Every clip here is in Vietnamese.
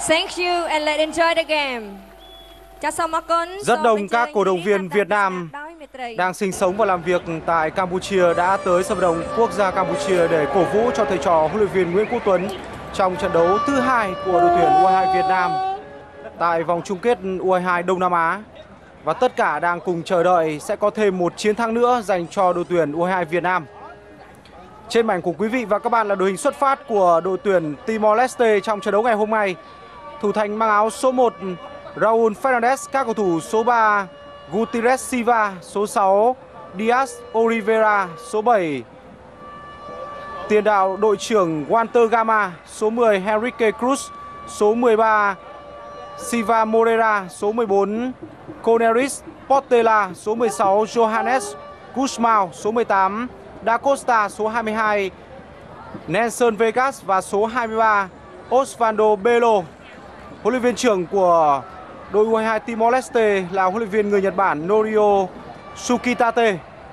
Thank you and let's enjoy the game. Rất đông các cổ động viên Việt Nam đang sinh sống và làm việc tại Campuchia đã tới sân vận động quốc gia Campuchia để cổ vũ cho thầy trò huấn luyện viên Nguyễn Quốc Tuấn trong trận đấu thứ hai của đội tuyển U22 Việt Nam tại vòng chung kết U22 Đông Nam Á. Và tất cả đang cùng chờ đợi sẽ có thêm một chiến thắng nữa dành cho đội tuyển U22 Việt Nam. Trên màn của quý vị và các bạn là đội hình xuất phát của đội tuyển Timor-Leste trong trận đấu ngày hôm nay. Thủ thành mang áo số 1 Raúl Fernandes, các cầu thủ số 3 Gutierrez Silva, số 6 Diaz Oliveira, số 7 tiền đạo đội trưởng Walter Gama, số 10 Henrique Cruz, số 13 Silva Moreira, số 14 Cornelis Portela, số 16 Johannes Guzmão, số 18 Da Costa, số 22 Nelson Vegas và số 23 Osvaldo Belo. Huấn luyện viên trưởng của đội U22 Timor-Leste là huấn luyện viên người Nhật Bản Norio Sukitate.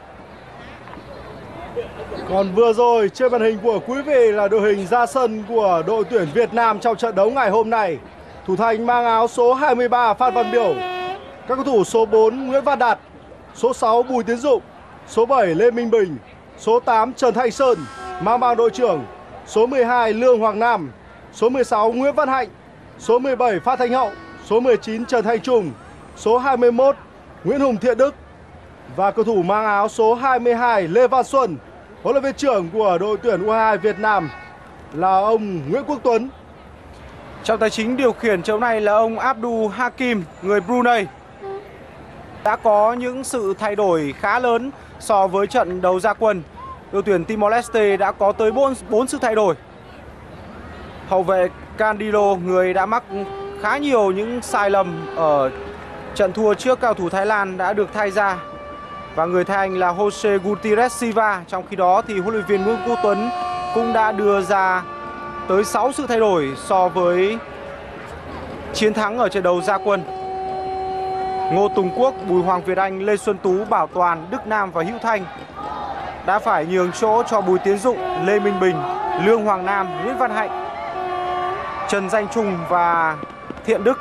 Còn vừa rồi trên màn hình của quý vị là đội hình ra sân của đội tuyển Việt Nam trong trận đấu ngày hôm nay. Thủ thành mang áo số 23 Phan Văn Biểu, các cầu thủ số 4 Nguyễn Văn Đạt, số 6 Bùi Tiến Dụng, số 7 Lê Minh Bình, số 8 Trần Thanh Sơn, mang bảng đội trưởng, số 12 Lương Hoàng Nam, số 16 Nguyễn Văn Hạnh, số 17 Phan Thanh Hậu, số 19 Trần Thanh Trung, số 21 Nguyễn Hùng Thiện Đức và cầu thủ mang áo số 22 Lê Văn Xuân. Huấn luyện viên trưởng của đội tuyển U22 Việt Nam là ông Nguyễn Quốc Tuấn. Trọng tài chính điều khiển trận này là ông Abdul Hakim, người Brunei. Đã có những sự thay đổi khá lớn so với trận đấu ra quân. Đội tuyển Timor-Leste đã có tới 4 sự thay đổi. Hậu vệ Candilo, người đã mắc khá nhiều những sai lầm ở trận thua trước cao thủ Thái Lan, đã được thay ra. Và người thay anh là Jose Gutierrez Silva. Trong khi đó thì huấn luyện viên Nguyễn Quốc Tuấn cũng đã đưa ra tới 6 sự thay đổi so với chiến thắng ở trận đấu ra quân. Ngô Tùng Quốc, Bùi Hoàng Việt Anh, Lê Xuân Tú, Bảo Toàn, Đức Nam và Hữu Thanh đã phải nhường chỗ cho Bùi Tiến Dụng, Lê Minh Bình, Lương Hoàng Nam, Nguyễn Văn Hạnh, Trần Danh Trung và Thiện Đức.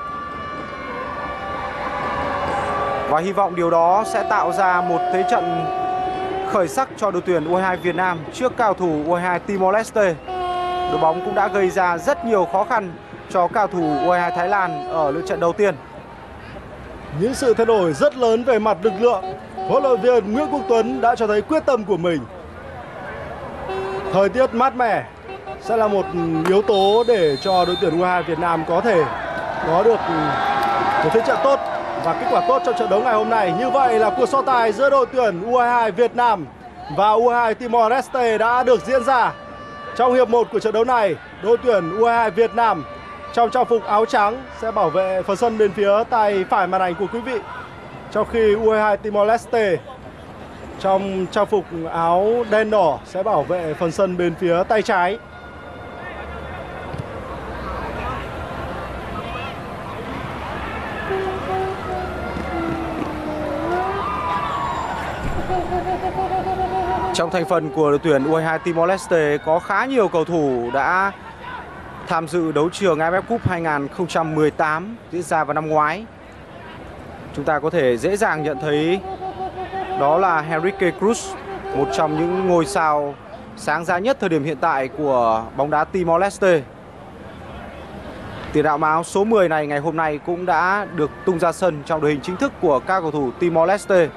Và hy vọng điều đó sẽ tạo ra một thế trận khởi sắc cho đội tuyển U22 Việt Nam trước cao thủ U22 Timor-Leste. Đội bóng cũng đã gây ra rất nhiều khó khăn cho cao thủ U22 Thái Lan ở lượt trận đầu tiên. Những sự thay đổi rất lớn về mặt lực lượng, huấn luyện viên Nguyễn Quốc Tuấn đã cho thấy quyết tâm của mình. Thời tiết mát mẻ sẽ là một yếu tố để cho đội tuyển U22 Việt Nam có thể có được một thế trận tốt và kết quả tốt trong trận đấu ngày hôm nay. Như vậy là cuộc so tài giữa đội tuyển U22 Việt Nam và U22 Timor-Leste đã được diễn ra. Trong hiệp 1 của trận đấu này, đội tuyển U22 Việt Nam trong trang phục áo trắng sẽ bảo vệ phần sân bên phía tay phải màn ảnh của quý vị, trong khi U22 Timor-Leste trong trang phục áo đen đỏ sẽ bảo vệ phần sân bên phía tay trái. Trong thành phần của đội tuyển U22 Timor-Leste có khá nhiều cầu thủ đã tham dự đấu trường AFF Cup 2018 diễn ra vào năm ngoái. Chúng ta có thể dễ dàng nhận thấy đó là Henrique Cruz, một trong những ngôi sao sáng giá nhất thời điểm hiện tại của bóng đá Timor-Leste. Tiền đạo áo số 10 này ngày hôm nay cũng đã được tung ra sân trong đội hình chính thức của các cầu thủ Timor-Leste.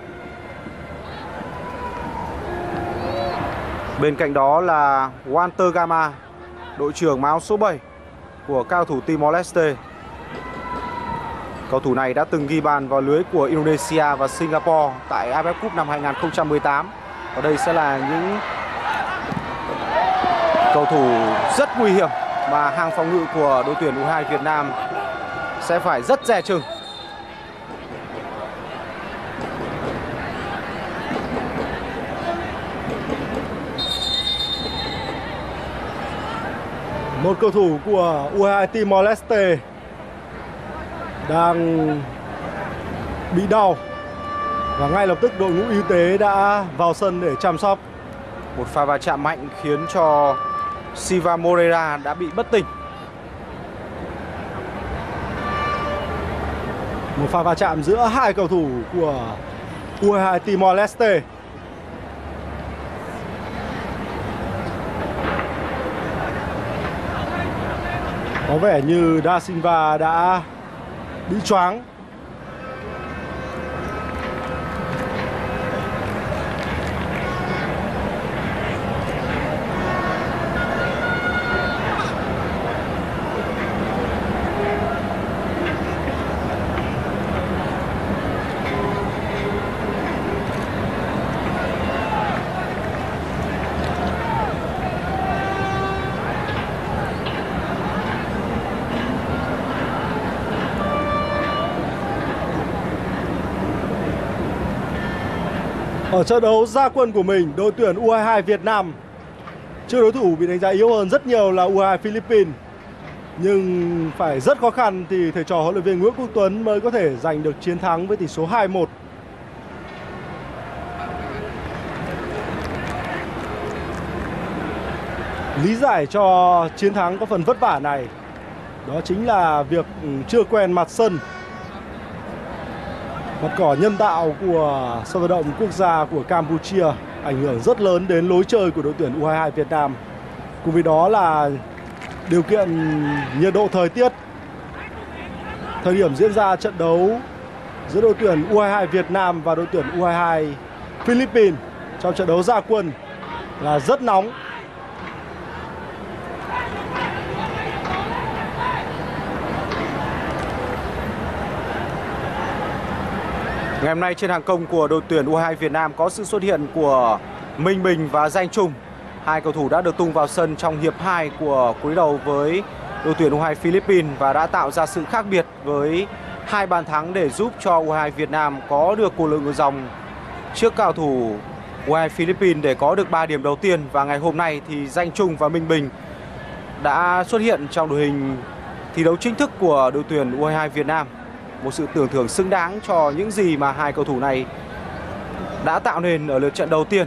Bên cạnh đó là Walter Gama, đội trưởng áo số 7 của cao thủ Timor-Leste. Cầu thủ này đã từng ghi bàn vào lưới của Indonesia và Singapore tại AFF Cup năm 2018. Và đây sẽ là những cầu thủ rất nguy hiểm mà hàng phòng ngự của đội tuyển U22 Việt Nam sẽ phải rất dè chừng. Một cầu thủ của U22 Timor-Leste đang bị đau và ngay lập tức đội ngũ y tế đã vào sân để chăm sóc. Một pha va chạm mạnh khiến cho Silva Moreira đã bị bất tỉnh. Một pha va chạm giữa hai cầu thủ của U22 Timor Leste. Có vẻ như Da Silva đã bị choáng. Ở trận đấu ra quân của mình, đội tuyển U22 Việt Nam trước đối thủ bị đánh giá yếu hơn rất nhiều là U22 Philippines. Nhưng phải rất khó khăn thì thầy trò huấn luyện viên Nguyễn Quốc Tuấn mới có thể giành được chiến thắng với tỷ số 2-1. Lý giải cho chiến thắng có phần vất vả này đó chính là việc chưa quen mặt sân. Mặt cỏ nhân tạo của sân vận động quốc gia của Campuchia ảnh hưởng rất lớn đến lối chơi của đội tuyển U22 Việt Nam. Cùng với đó là điều kiện nhiệt độ thời tiết. Thời điểm diễn ra trận đấu giữa đội tuyển U22 Việt Nam và đội tuyển U22 Philippines trong trận đấu ra quân là rất nóng. Ngày hôm nay trên hàng công của đội tuyển U22 Việt Nam có sự xuất hiện của Minh Bình và Danh Trung. Hai cầu thủ đã được tung vào sân trong hiệp 2 của quý đầu với đội tuyển U22 Philippines và đã tạo ra sự khác biệt với hai bàn thắng để giúp cho U22 Việt Nam có được cuộc lội ngược dòng trước cầu thủ U22 Philippines để có được 3 điểm đầu tiên. Và ngày hôm nay thì Danh Trung và Minh Bình đã xuất hiện trong đội hình thi đấu chính thức của đội tuyển U22 Việt Nam. Một sự tưởng thưởng xứng đáng cho những gì mà hai cầu thủ này đã tạo nên ở lượt trận đầu tiên.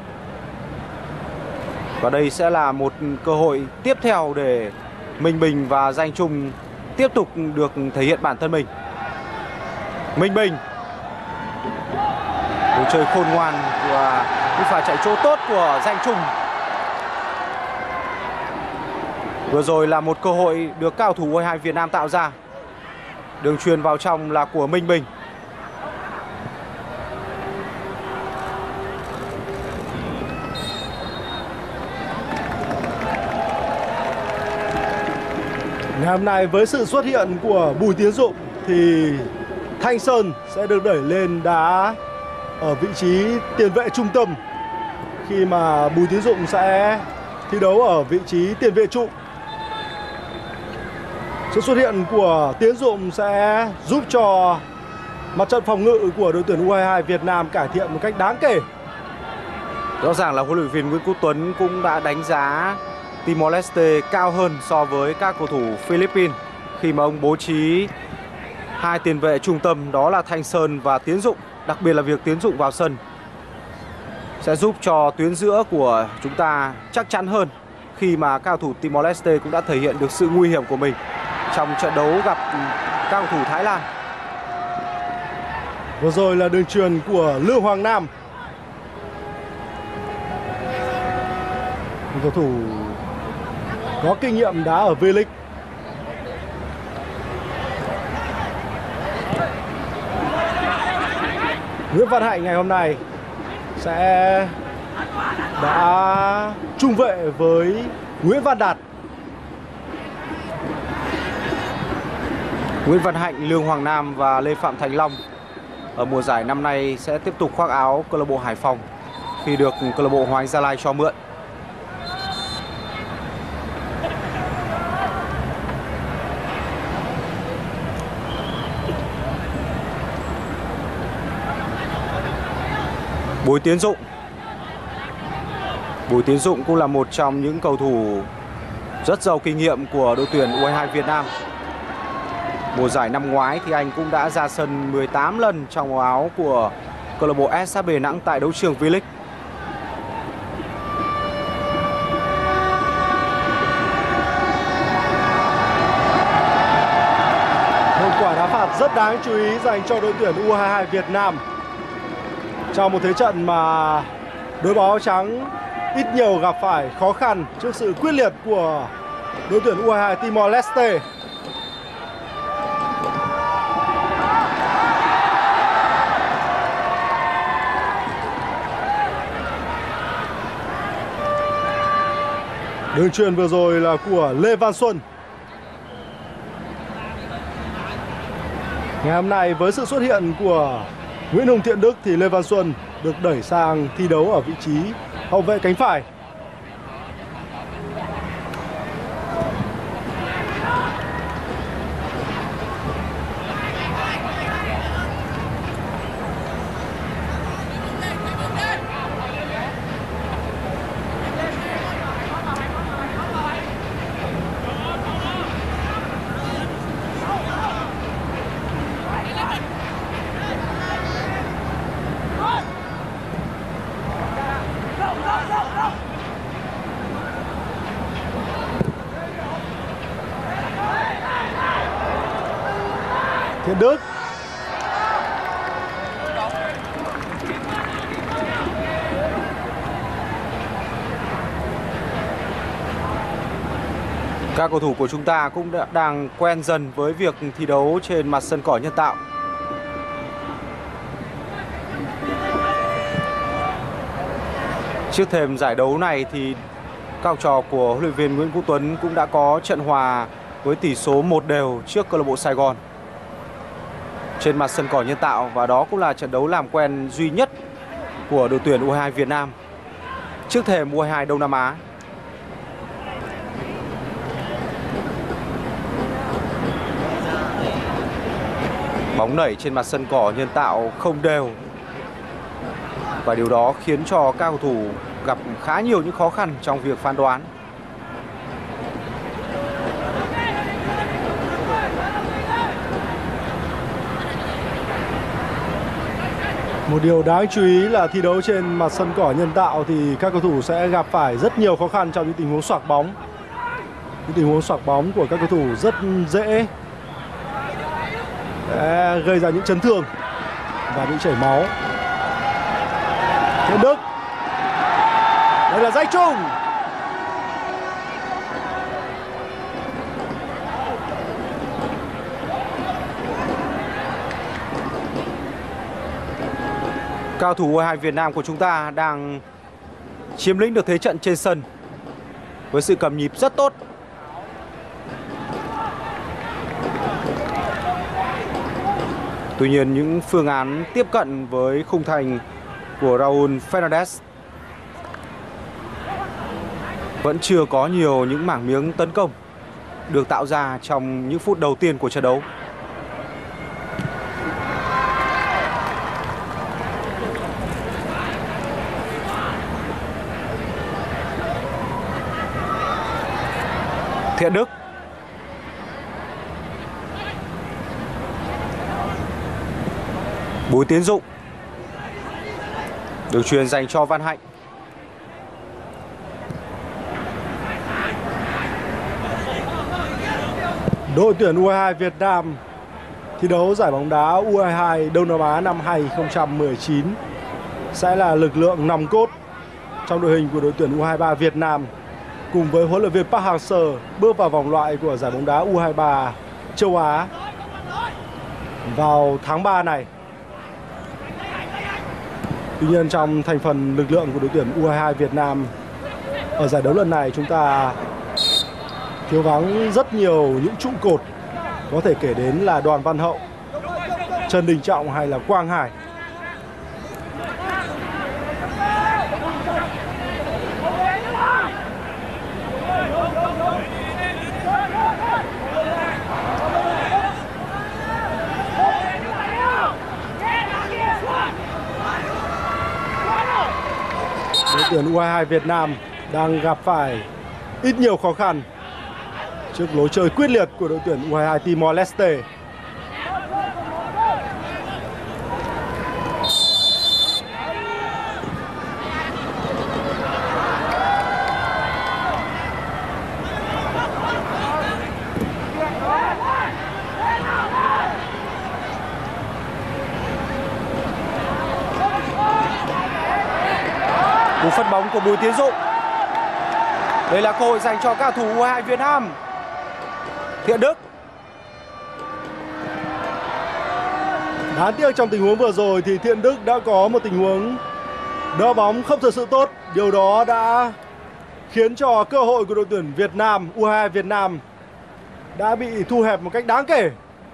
Và đây sẽ là một cơ hội tiếp theo để Minh Bình và Danh Trung tiếp tục được thể hiện bản thân mình. Minh Bình, cuộc chơi khôn ngoan và những pha chạy chỗ tốt của Danh Trung. Vừa rồi là một cơ hội được cao thủ U22 Việt Nam tạo ra. Đường chuyền vào trong là của Minh Bình. Ngày hôm nay với sự xuất hiện của Bùi Tiến Dụng thì Thanh Sơn sẽ được đẩy lên đá ở vị trí tiền vệ trung tâm, khi mà Bùi Tiến Dụng sẽ thi đấu ở vị trí tiền vệ trụ. Sự xuất hiện của Tiến Dụng sẽ giúp cho mặt trận phòng ngự của đội tuyển U22 Việt Nam cải thiện một cách đáng kể. Rõ ràng là huấn luyện viên Nguyễn Quốc Tuấn cũng đã đánh giá Timor Leste cao hơn so với các cầu thủ Philippines khi mà ông bố trí hai tiền vệ trung tâm đó là Thanh Sơn và Tiến Dụng. Đặc biệt là việc Tiến Dụng vào sân sẽ giúp cho tuyến giữa của chúng ta chắc chắn hơn, khi mà các cầu thủ Timor Leste cũng đã thể hiện được sự nguy hiểm của mình trong trận đấu gặp các cầu thủ Thái Lan. Vừa rồi là đường chuyền của Lưu Hoàng Nam, một cầu thủ có kinh nghiệm đá ở V-League. Nguyễn Văn Hạnh ngày hôm nay sẽ đã trung vệ với Nguyễn Văn Đạt. Nguyễn Văn Hạnh, Lương Hoàng Nam và Lê Phạm Thành Long ở mùa giải năm nay sẽ tiếp tục khoác áo câu lạc bộ Hải Phòng khi được câu lạc bộ Hoàng Anh Gia Lai cho mượn. Bùi Tiến Dụng. Bùi Tiến Dụng cũng là một trong những cầu thủ rất giàu kinh nghiệm của đội tuyển U22 Việt Nam. Mùa giải năm ngoái thì anh cũng đã ra sân 18 lần trong áo của câu lạc bộ SHB Đà Nẵng tại đấu trường V-League. Một quả Đá phạt rất đáng chú ý dành cho đội tuyển U22 Việt Nam trong một thế trận mà đội bóng áo trắng ít nhiều gặp phải khó khăn trước sự quyết liệt của đội tuyển U22 Timor Leste. Đường chuyền vừa rồi là của Lê Văn Xuân. Ngày hôm nay với sự xuất hiện của Nguyễn Hùng Thiện Đức thì Lê Văn Xuân được đẩy sang thi đấu ở vị trí hậu vệ cánh phải. Thiện Đức. Các cầu thủ của chúng ta cũng đang quen dần với việc thi đấu trên mặt sân cỏ nhân tạo. Trước thềm giải đấu này thì các học trò của huấn luyện viên Nguyễn Quốc Tuấn cũng đã có trận hòa với tỷ số 1-1 trước câu lạc bộ Sài Gòn trên mặt sân cỏ nhân tạo, và đó cũng là trận đấu làm quen duy nhất của đội tuyển U22 Việt Nam trước thềm U22 Đông Nam Á. Bóng nảy trên mặt sân cỏ nhân tạo không đều, và điều đó khiến cho các cầu thủ gặp khá nhiều những khó khăn trong việc phán đoán. Một điều đáng chú ý là thi đấu trên mặt sân cỏ nhân tạo thì các cầu thủ sẽ gặp phải rất nhiều khó khăn trong những tình huống xoạc bóng. Những tình huống xoạc bóng của các cầu thủ rất dễ gây ra những chấn thương và những chảy máu. Thiện Đức. Đây là Danh Trung. Cao thủ U22 Việt Nam của chúng ta đang chiếm lĩnh được thế trận trên sân với sự cầm nhịp rất tốt. Tuy nhiên những phương án tiếp cận với khung thành của Raúl Fernandez vẫn chưa có nhiều những mảng miếng tấn công được tạo ra trong những phút đầu tiên của trận đấu. Thiện Đức. Bùi Tiến Dụng. Đường chuyền dành cho Văn Hạnh. Đội tuyển U22 Việt Nam thi đấu giải bóng đá U22 Đông Nam Á năm 2019 sẽ là lực lượng nòng cốt trong đội hình của đội tuyển U23 Việt Nam, cùng với huấn luyện viên Park Hang-seo bước vào vòng loại của giải bóng đá U23 châu Á vào tháng 3 này. Tuy nhiên trong thành phần lực lượng của đội tuyển U22 Việt Nam ở giải đấu lần này chúng ta thiếu vắng rất nhiều những trụ cột, có thể kể đến là Đoàn Văn Hậu, Trần Đình Trọng hay là Quang Hải. Đội tuyển U22 Việt Nam đang gặp phải ít nhiều khó khăn trước lối chơi quyết liệt của đội tuyển U22 Timor Leste. Cú phất bóng của Bùi Tiến Dụng. Đây là cơ hội dành cho các thủ U22 Việt Nam. Thiện Đức. Đáng tiếc trong tình huống vừa rồi thì Thiện Đức đã có một tình huống đỡ bóng không thực sự tốt. Điều đó đã khiến cho cơ hội của đội tuyển Việt Nam, U22 Việt Nam đã bị thu hẹp một cách đáng kể.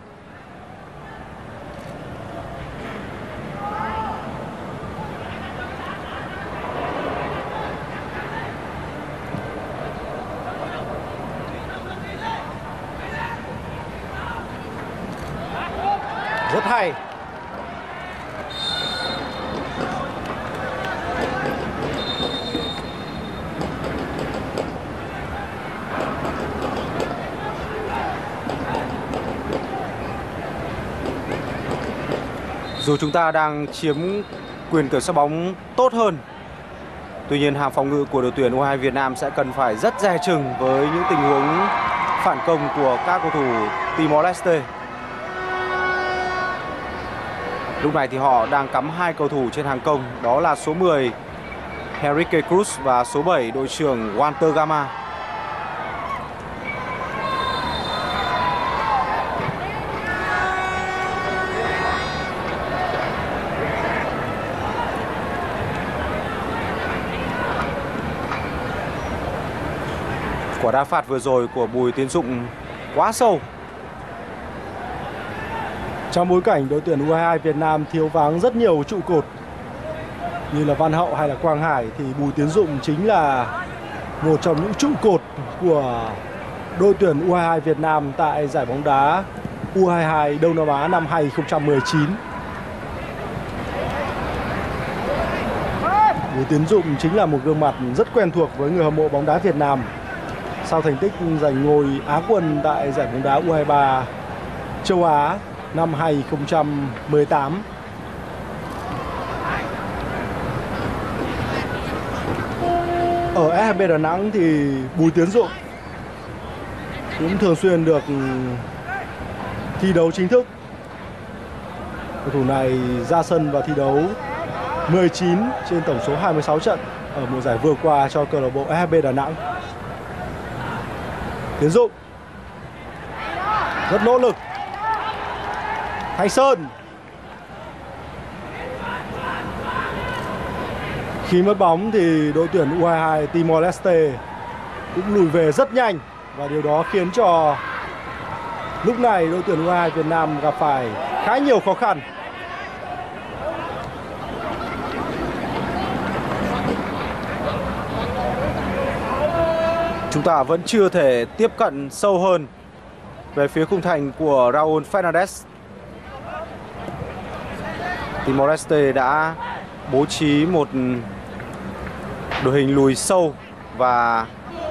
Rất hay. Dù chúng ta đang chiếm quyền kiểm soát bóng tốt hơn, tuy nhiên hàng phòng ngự của đội tuyển U22 Việt Nam sẽ cần phải rất dè chừng với những tình huống phản công của các cầu thủ Timor-Leste. Lúc này thì họ đang cắm hai cầu thủ trên hàng công, đó là số 10 Henrique Cruz và số 7 đội trưởng Walter Gama. Quả đá phạt vừa rồi của Bùi Tiến Dụng quá sâu. Trong bối cảnh đội tuyển U22 Việt Nam thiếu vắng rất nhiều trụ cột như là Văn Hậu hay là Quang Hải thì Bùi Tiến Dụng chính là một trong những trụ cột của đội tuyển U22 Việt Nam tại giải bóng đá U22 Đông Nam Á năm 2019. Bùi Tiến Dụng chính là một gương mặt rất quen thuộc với người hâm mộ bóng đá Việt Nam. Sau thành tích giành ngôi Á quân tại giải bóng đá U23 châu Á năm 2018. Ở SHB Đà Nẵng thì Bùi Tiến Dụng cũng thường xuyên được thi đấu chính thức. Cầu thủ này ra sân và thi đấu 19 trên tổng số 26 trận ở mùa giải vừa qua cho câu lạc bộ SHB Đà Nẵng. Tiến Dụng rất nỗ lực. Thanh Sơn. Khi mất bóng thì đội tuyển U22 Timor-Leste cũng lùi về rất nhanh và điều đó khiến cho lúc này đội tuyển U22 Việt Nam gặp phải khá nhiều khó khăn. Chúng ta vẫn chưa thể tiếp cận sâu hơn về phía khung thành của Raúl Fernandez. Timor-Leste đã bố trí một đội hình lùi sâu và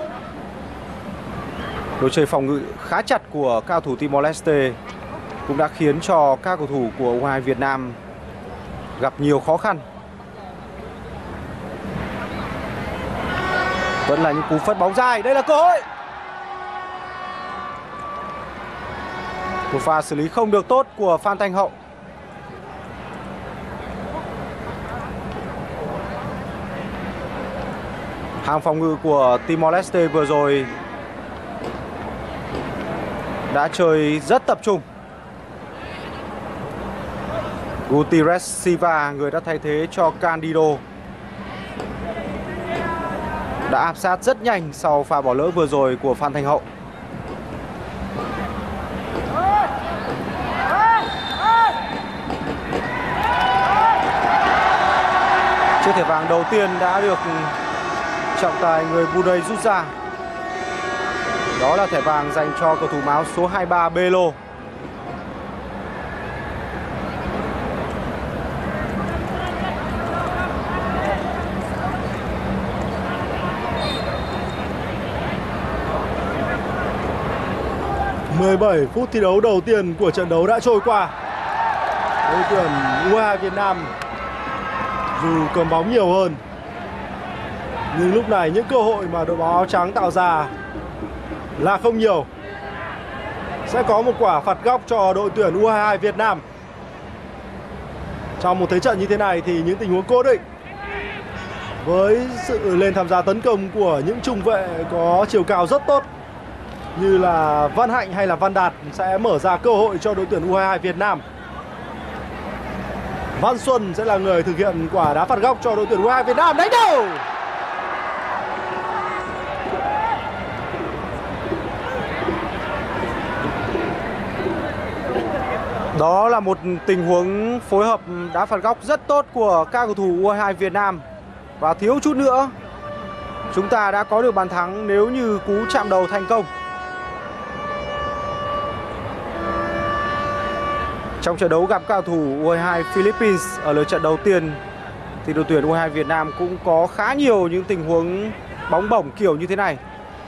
lối chơi phòng ngự khá chặt của cao thủ Timor-Leste cũng đã khiến cho các cầu thủ của U22 Việt Nam gặp nhiều khó khăn. Vẫn là những cú phất bóng dài, đây là cơ hội. Một pha xử lý không được tốt của Phan Thanh Hậu. Hàng phòng ngự của Timor-Leste vừa rồi đã chơi rất tập trung. Gutierrez Silva, người đã thay thế cho Candido, đã áp sát rất nhanh sau pha bỏ lỡ vừa rồi của Phan Thanh Hậu. Chiếc thẻ vàng đầu tiên đã được trọng tài người Brunei rút ra. Đó là thẻ vàng dành cho cầu thủ áo số 23 Belo. ...17 phút thi đấu đầu tiên của trận đấu đã trôi qua. Đội tuyển U22 Việt Nam dù cầm bóng nhiều hơn, nhưng lúc này những cơ hội mà đội bóng áo trắng tạo ra là không nhiều. Sẽ có một quả phạt góc cho đội tuyển U22 Việt Nam. Trong một thế trận như thế này thì những tình huống cố định với sự lên tham gia tấn công của những trung vệ có chiều cao rất tốt như là Văn Hạnh hay là Văn Đạt sẽ mở ra cơ hội cho đội tuyển U22 Việt Nam. Văn Xuân sẽ là người thực hiện quả đá phạt góc cho đội tuyển U22 Việt Nam. Đánh đầu! Đó là một tình huống phối hợp đá phạt góc rất tốt của các cầu thủ U22 Việt Nam. Và thiếu chút nữa chúng ta đã có được bàn thắng nếu như cú chạm đầu thành công. Trong trận đấu gặp các cầu thủ U22 Philippines ở lượt trận đầu tiên thì đội tuyển U22 Việt Nam cũng có khá nhiều những tình huống bóng bổng kiểu như thế này.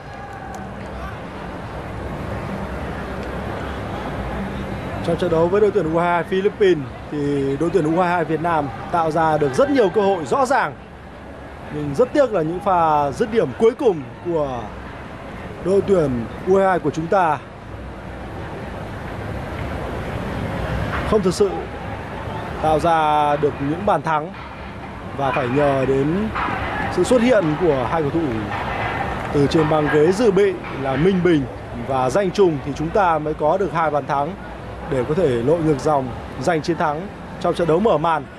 Trong trận đấu với đội tuyển U22 Philippines thì đội tuyển U22 Việt Nam tạo ra được rất nhiều cơ hội rõ ràng. Nhưng rất tiếc là những pha dứt điểm cuối cùng của đội tuyển U22 của chúng ta không thực sự tạo ra được những bàn thắng, và phải nhờ đến sự xuất hiện của hai cầu thủ từ trên băng ghế dự bị là Minh Bình và Danh Trùng thì chúng ta mới có được 2 bàn thắng để có thể lội ngược dòng giành chiến thắng trong trận đấu mở màn.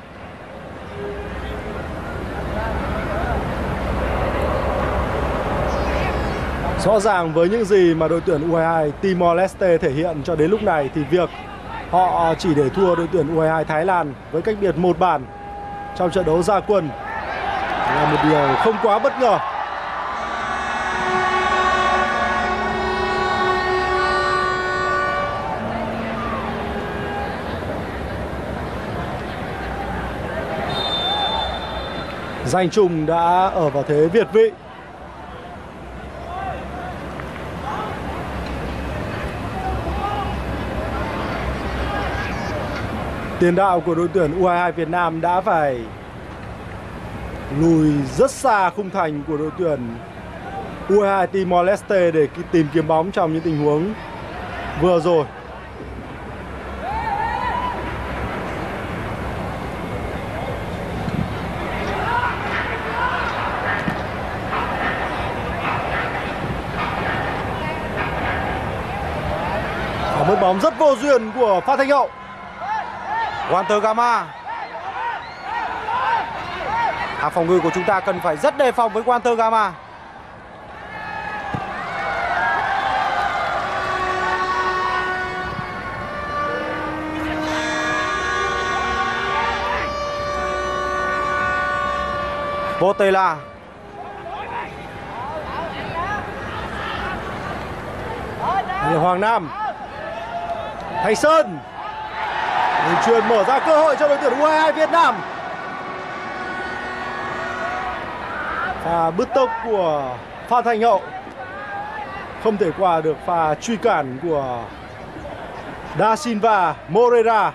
Rõ ràng với những gì mà đội tuyển U22 Timor-Leste thể hiện cho đến lúc này thì việc họ chỉ để thua đội tuyển U22 Thái Lan với cách biệt 1 bàn trong trận đấu ra quân là một điều không quá bất ngờ. Danh Trùng đã ở vào thế việt vị. Tiền đạo của đội tuyển U22 Việt Nam đã phải lùi rất xa khung thành của đội tuyển U22 Timor-Leste để tìm kiếm bóng trong những tình huống vừa rồi. Mất bóng rất vô duyên của Phan Thanh Hậu. Walter Gama. Hàng phòng ngự của chúng ta cần phải rất đề phòng với Walter Gama. Botella. Đây là Hoàng Nam. Thành Sơn. Đường chuyền mở ra cơ hội cho đội tuyển U22 Việt Nam. Pha bứt tốc của Phan Thanh Hậu không thể qua được pha truy cản của Da Silva Moreira.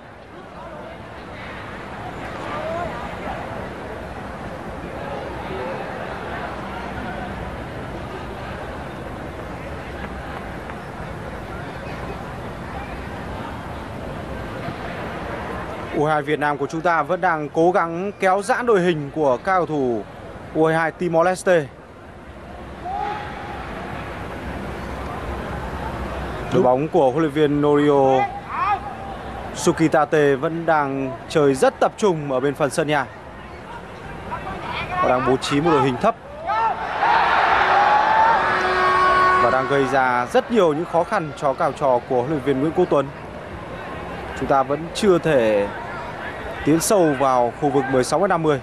U22 Việt Nam của chúng ta vẫn đang cố gắng kéo giãn đội hình của các cầu thủ U22 Timor-Leste. Đội bóng của huấn luyện viên Norio Sukitate vẫn đang chơi rất tập trung ở bên phần sân nhà. Họ đang bố trí một đội hình thấp và đang gây ra rất nhiều những khó khăn cho các học trò của huấn luyện viên Nguyễn Quốc Tuấn. Chúng ta vẫn chưa thể tiến sâu vào khu vực 16m50.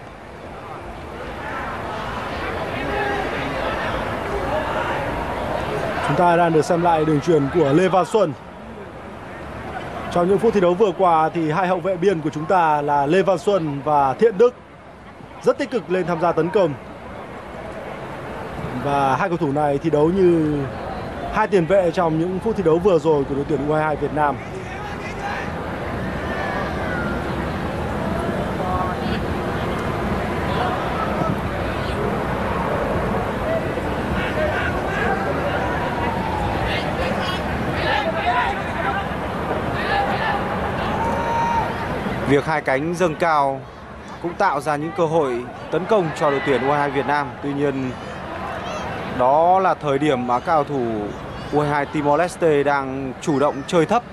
Chúng ta đang được xem lại đường chuyền của Lê Văn Xuân. Trong những phút thi đấu vừa qua thì hai hậu vệ biên của chúng ta là Lê Văn Xuân và Thiện Đức rất tích cực lên tham gia tấn công. Và hai cầu thủ này thi đấu như hai tiền vệ trong những phút thi đấu vừa rồi của đội tuyển U22 Việt Nam. Việc hai cánh dâng cao cũng tạo ra những cơ hội tấn công cho đội tuyển U22 Việt Nam. Tuy nhiên đó là thời điểm mà các cầu thủ U22 Timor-Leste đang chủ động chơi thấp.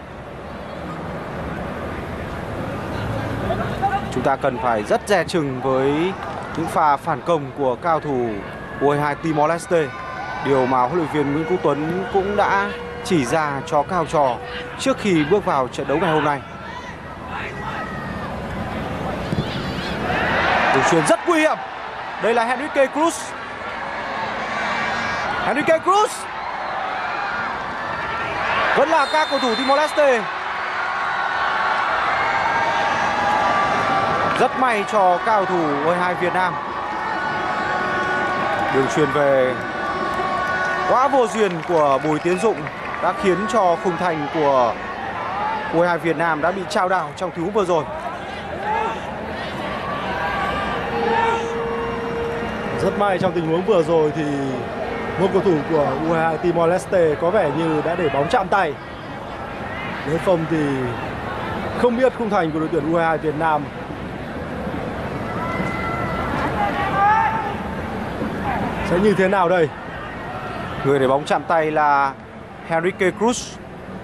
Chúng ta cần phải rất dè chừng với những pha phản công của cao thủ U22 Timor-Leste. Điều mà huấn luyện viên Nguyễn Quốc Tuấn cũng đã chỉ ra cho các học trò trước khi bước vào trận đấu ngày hôm nay. Đường chuyền rất nguy hiểm. Đây là Henrique Cruz. Henrique Cruz. Vẫn là các cầu thủ Timor-Leste. Rất may cho cao thủ U22 Việt Nam. Đường chuyền về quá vô duyên của Bùi Tiến Dụng đã khiến cho khung thành của U22 Việt Nam đã bị chao đảo trong tình huống vừa rồi. Rất may trong tình huống vừa rồi thì một cầu thủ của U22 Timor-Leste có vẻ như đã để bóng chạm tay. Nếu không thì không biết khung thành của đội tuyển U22 Việt Nam sẽ như thế nào đây. Người để bóng chạm tay là Henrique Cruz.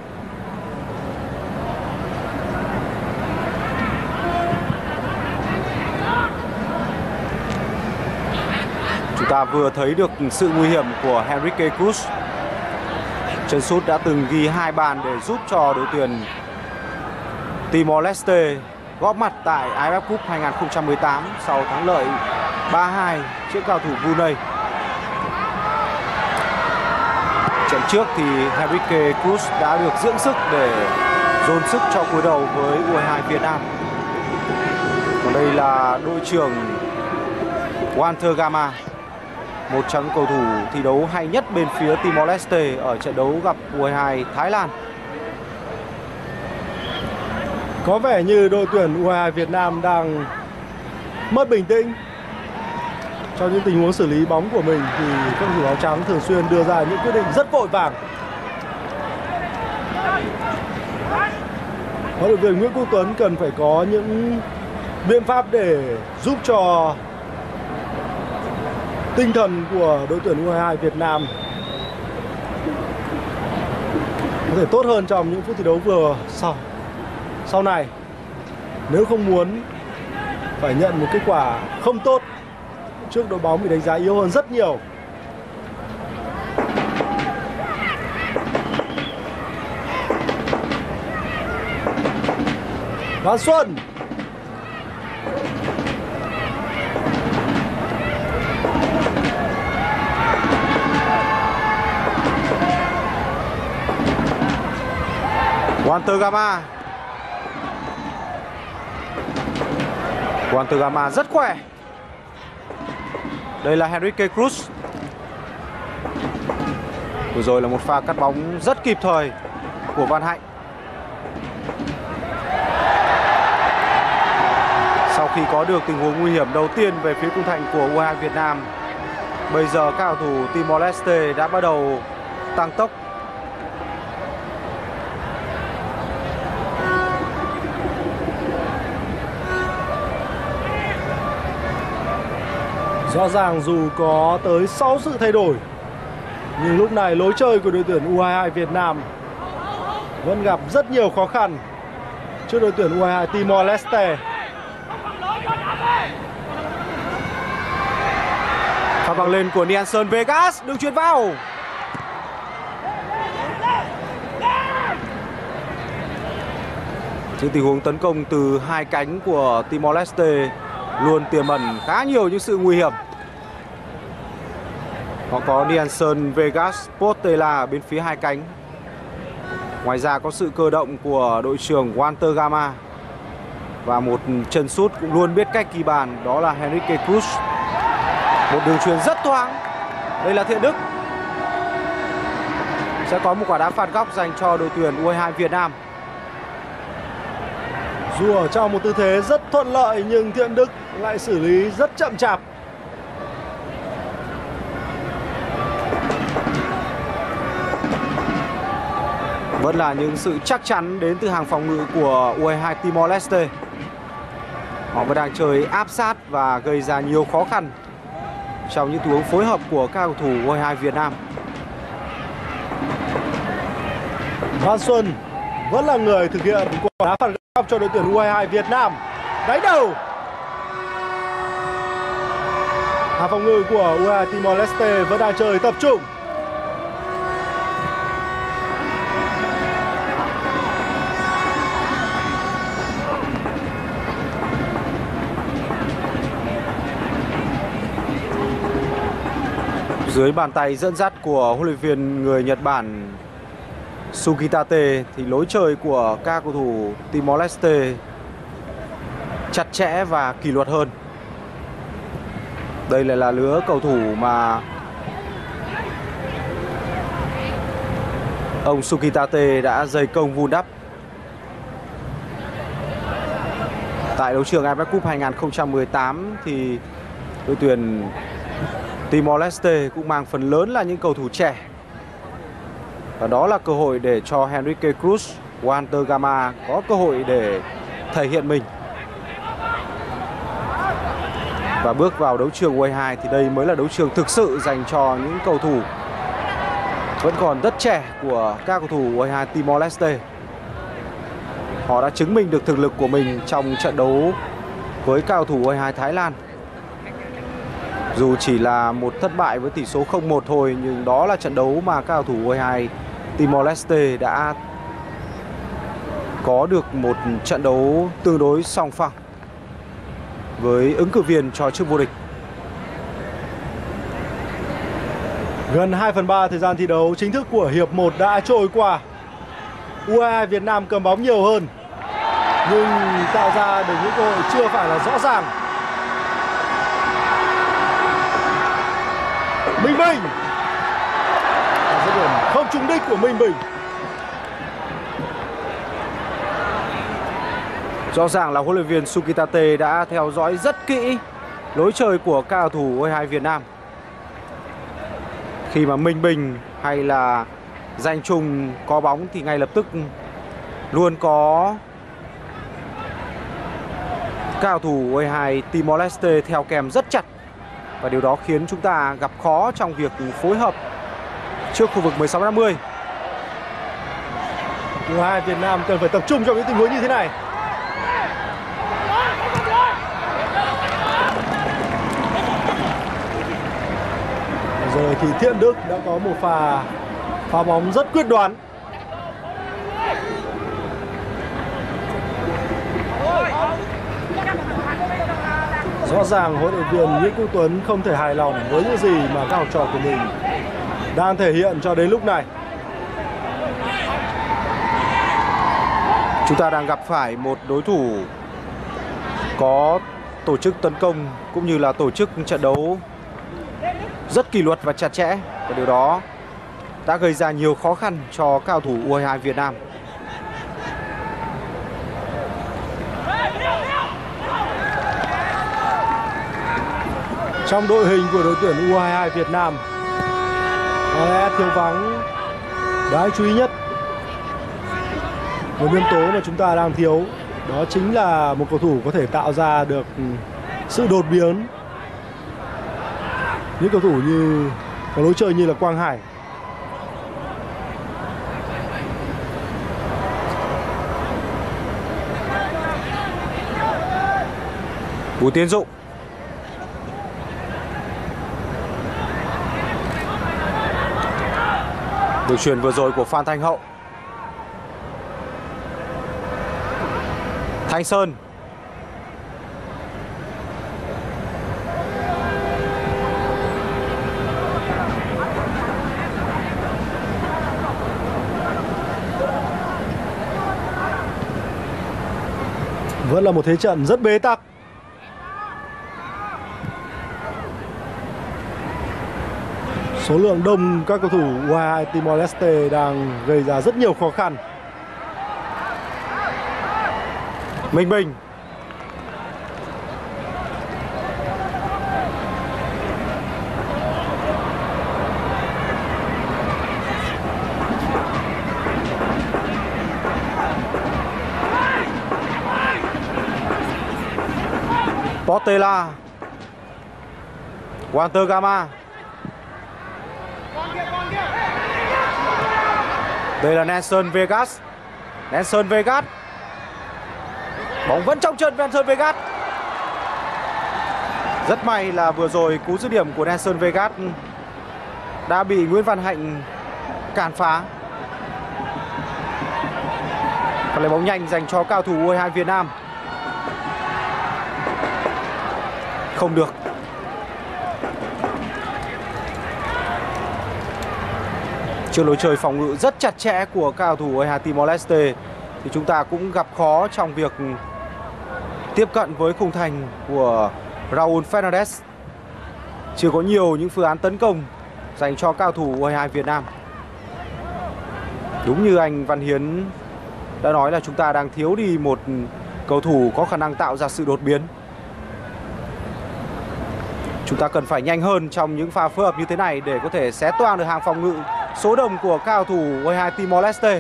Chúng ta vừa thấy được sự nguy hiểm của Henrique Cruz. Chân sút đã từng ghi 2 bàn để giúp cho đội tuyển Timor-Leste góp mặt tại AFF Cup 2018 sau thắng lợi 3-2 trước cao thủ Brunei. Trận trước thì Henrique Cruz đã được dưỡng sức để dồn sức cho cuối đầu với U22 Việt Nam. Còn đây là đội trưởng Walter Gama, một trong cầu thủ thi đấu hay nhất bên phía Timor-Leste ở trận đấu gặp U22 Thái Lan. Có vẻ như đội tuyển U22 Việt Nam đang mất bình tĩnh. Trong những tình huống xử lý bóng của mình thì các cầu thủ áo trắng thường xuyên đưa ra những quyết định rất vội vàng. Huấn luyện viên Nguyễn Quốc Tuấn cần phải có những biện pháp để giúp cho tinh thần của đội tuyển U22 Việt Nam có thể tốt hơn trong những phút thi đấu vừa sau này, nếu không muốn phải nhận một kết quả không tốt trước đội bóng bị đánh giá yếu hơn rất nhiều. Văn Xuân. Walter Gama. Walter Gama rất khỏe. Đây là Henrique Cruz. Vừa rồi là một pha cắt bóng rất kịp thời của Văn Hạnh. Sau khi có được tình huống nguy hiểm đầu tiên về phía khung thành của U22 Việt Nam, bây giờ các cầu thủ Timor-Leste đã bắt đầu tăng tốc. Rõ ràng dù có tới 6 sự thay đổi, nhưng lúc này lối chơi của đội tuyển U22 Việt Nam vẫn gặp rất nhiều khó khăn trước đội tuyển U22 Timor-Leste. Pha băng lên của Nelson Vegas, đường chuyền vào. Những tình huống tấn công từ hai cánh của Timor-Leste luôn tiềm ẩn khá nhiều những sự nguy hiểm. Họ có Nelson Vegas, Portela bên phía hai cánh. Ngoài ra có sự cơ động của đội trưởng Walter Gama. Và một chân sút cũng luôn biết cách ghi bàn, đó là Henrique Cruz. Một đường chuyền rất thoáng. Đây là Thiện Đức. Sẽ có một quả đá phạt góc dành cho đội tuyển U22 Việt Nam. Dù ở trong một tư thế rất thuận lợi nhưng Thiện Đức lại xử lý rất chậm chạp. Vẫn là những sự chắc chắn đến từ hàng phòng ngự của U22 Timor-Leste. Họ vẫn đang chơi áp sát và gây ra nhiều khó khăn trong những tình huống phối hợp của các cầu thủ U22 Việt Nam. Văn Xuân vẫn là người thực hiện quả đá phạt góc cho đội tuyển U22 Việt Nam. Đánh đầu. Hàng phòng ngự của U22 Timor Leste vẫn đang chơi tập trung. Dưới bàn tay dẫn dắt của huấn luyện viên người Nhật Bản Sugitate thì lối chơi của các cầu thủ Timor Leste chặt chẽ và kỷ luật hơn. Đây lại là lứa cầu thủ mà ông Sugitate đã dày công vun đắp tại đấu trường AFF Cup 2018 thì đội tuyển Timor Leste cũng mang phần lớn là những cầu thủ trẻ. Và đó là cơ hội để cho Henrique Cruz, Walter Gama có cơ hội để thể hiện mình. Và bước vào đấu trường U22 thì đây mới là đấu trường thực sự dành cho những cầu thủ vẫn còn rất trẻ của các cầu thủ U22 Timor Leste. Họ đã chứng minh được thực lực của mình trong trận đấu với các cầu thủ U22 Thái Lan. Dù chỉ là một thất bại với tỷ số 0-1 thôi, nhưng đó là trận đấu mà các cầu thủ U22 Timor Leste đã có được một trận đấu tương đối song phẳng với ứng cử viên cho chức vô địch. Gần 2/3 thời gian thi đấu chính thức của hiệp 1 đã trôi qua. U22 Việt Nam cầm bóng nhiều hơn, nhưng tạo ra được những cơ hội chưa phải là rõ ràng. Minh Bình, dứt điểm không trúng đích của Minh Bình. Rõ ràng là huấn luyện viên Sugitate đã theo dõi rất kỹ lối chơi của các cầu thủ U22 Việt Nam. Khi mà Minh Bình hay là Danh Trung có bóng thì ngay lập tức luôn có các cầu thủ U22 Timor Leste theo kèm rất chặt. Và điều đó khiến chúng ta gặp khó trong việc phối hợp trước khu vực 16m50. U22 Việt Nam cần phải tập trung trong những tình huống như thế này. Rồi thì Thiện Đức đã có một pha bóng rất quyết đoán. Rõ ràng huấn luyện viên Nguyễn Quốc Tuấn không thể hài lòng với những gì mà các học trò của mình đang thể hiện cho đến lúc này. Chúng ta đang gặp phải một đối thủ có tổ chức tấn công cũng như là tổ chức trận đấu rất kỷ luật và chặt chẽ. Và điều đó đã gây ra nhiều khó khăn cho các cầu thủ U22 Việt Nam. Trong đội hình của đội tuyển U22 Việt Nam có lẽ thiếu vắng đáng chú ý nhất, một nhân tố mà chúng ta đang thiếu, đó chính là một cầu thủ có thể tạo ra được sự đột biến. Những cầu thủ như có lối chơi như là Quang Hải. Bùi Tiến Dụng. Đường chuyền vừa rồi của Phan Thanh Hậu. Thanh Sơn. Vẫn là một thế trận rất bế tắc. Số lượng đông các cầu thủ U22 Timor Leste đang gây ra rất nhiều khó khăn. Minh Bình. Portela, Walter Gama. Đây là Nelson Vegas. Nelson Vegas. Bóng vẫn trong chân Nelson Vegas. Rất may là vừa rồi cú dứt điểm của Nelson Vegas đã bị Nguyễn Văn Hạnh cản phá. Và lấy bóng nhanh dành cho cao thủ U22 Việt Nam. Không được. Trước lối chơi phòng ngự rất chặt chẽ của cao thủ U22 Timor-Leste thì chúng ta cũng gặp khó trong việc tiếp cận với khung thành của Raúl Fernandes. Chưa có nhiều những phương án tấn công dành cho cao thủ U22 Việt Nam. Đúng như anh Văn Hiến đã nói là chúng ta đang thiếu đi một cầu thủ có khả năng tạo ra sự đột biến. Chúng ta cần phải nhanh hơn trong những pha phối hợp như thế này để có thể xé toang được hàng phòng ngự số đông của cao thủ U22 Timor-Leste.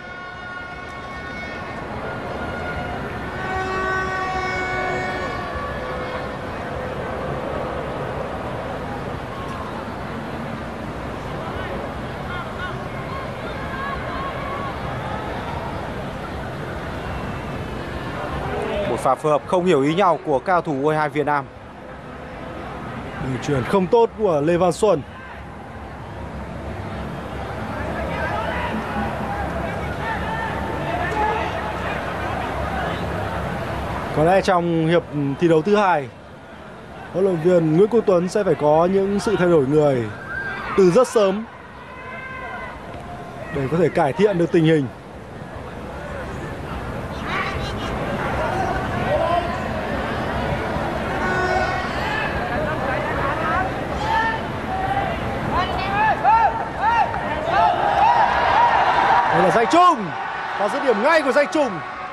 Một pha phối hợp không hiểu ý nhau của cao thủ U22 Việt Nam. Đường chuyển không tốt của Lê Văn Xuân. Có lẽ trong hiệp thi đấu thứ hai, huấn luyện viên Nguyễn Quốc Tuấn sẽ phải có những sự thay đổi người từ rất sớm để có thể cải thiện được tình hình. Đây là Danh Trung và dứt điểm ngay của Danh Trung.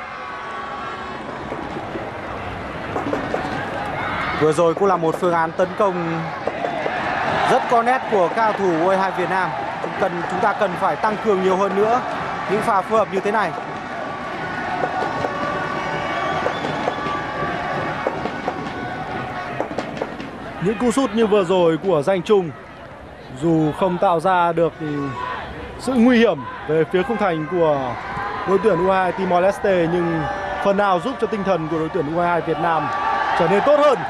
Vừa rồi cũng là một phương án tấn công rất có nét của cao thủ U22 Việt Nam. Chúng ta cần phải tăng cường nhiều hơn nữa những pha phối hợp như thế này. Những cú sút như vừa rồi của Danh Trung dù không tạo ra được sự nguy hiểm về phía khung thành của đội tuyển U22 Timor-Leste, nhưng phần nào giúp cho tinh thần của đội tuyển U22 Việt Nam trở nên tốt hơn.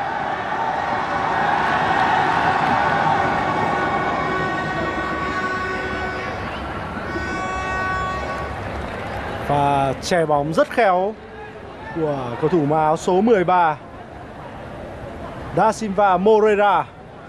Và chè bóng rất khéo của cầu thủ mặc áo số 13 Da Silva Moreira.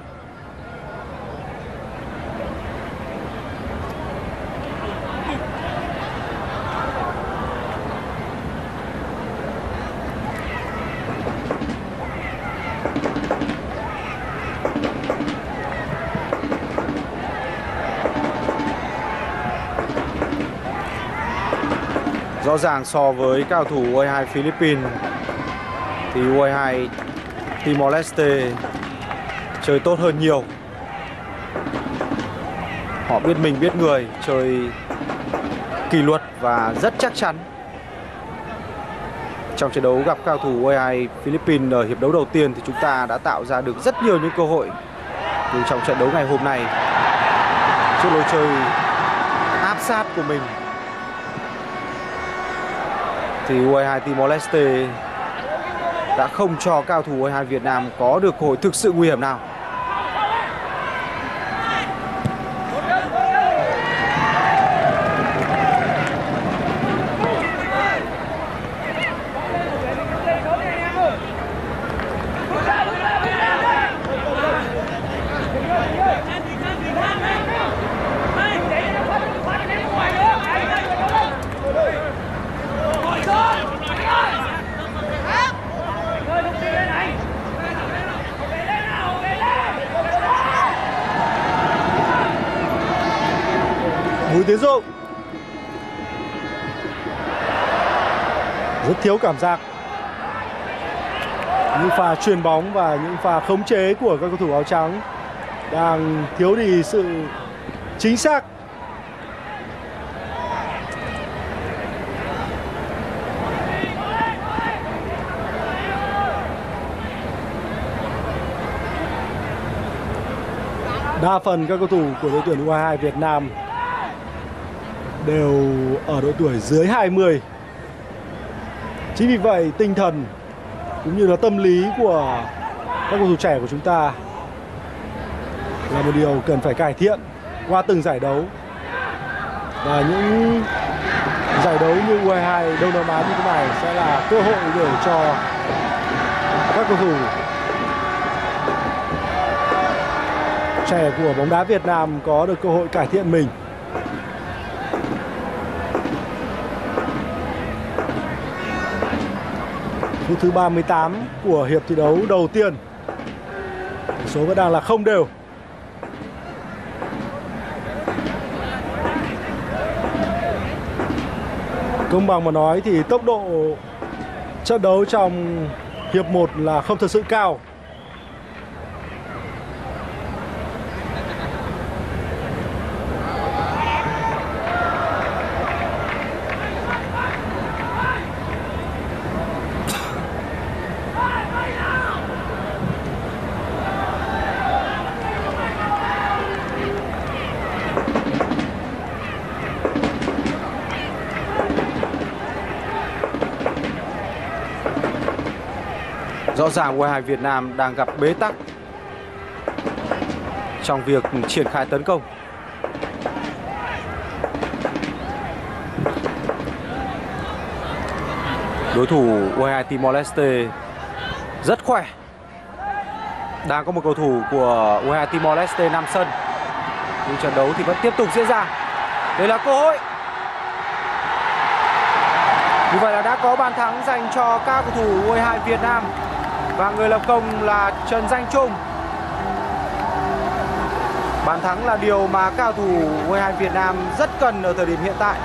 Rõ ràng so với cao thủ U22 Philippines thì U22 Timor-Leste chơi tốt hơn nhiều. Họ biết mình biết người, chơi kỷ luật và rất chắc chắn. Trong trận đấu gặp cao thủ U22 Philippines ở hiệp đấu đầu tiên thì chúng ta đã tạo ra được rất nhiều những cơ hội. Nhưng trong trận đấu ngày hôm nay, trước lối chơi áp sát của mình thì U22 Timor-Leste đã không cho cao thủ U22 Việt Nam có được cơ hội thực sự nguy hiểm nào. Bùi Tiến Dụng rất thiếu cảm giác. Những pha chuyền bóng và những pha khống chế của các cầu thủ áo trắng đang thiếu đi sự chính xác. Đa phần các cầu thủ của đội tuyển U22 Việt Nam đều ở độ tuổi dưới 20. Chính vì vậy tinh thần cũng như là tâm lý của các cầu thủ trẻ của chúng ta là một điều cần phải cải thiện qua từng giải đấu. Và những giải đấu như U22 Đông Nam Á như thế này sẽ là cơ hội để cho các cầu thủ trẻ của bóng đá Việt Nam có được cơ hội cải thiện mình. Phút thứ 38 của hiệp thi đấu đầu tiên. Tỷ số vẫn đang là không đều. Công bằng mà nói thì tốc độ trận đấu trong hiệp 1 là không thật sự cao. Rõ ràng U22 Việt Nam đang gặp bế tắc trong việc triển khai tấn công. Đối thủ U22 Timor-Leste rất khỏe. Đang có một cầu thủ của U22 Timor-Leste nằm sân. Nhưng trận đấu thì vẫn tiếp tục diễn ra. Đây là cơ hội. Như vậy là đã có bàn thắng dành cho các cầu thủ U22 Việt Nam. Và người lập công là Trần Danh Trung. Bàn thắng là điều mà các cầu thủ U22 Việt Nam rất cần ở thời điểm hiện tại.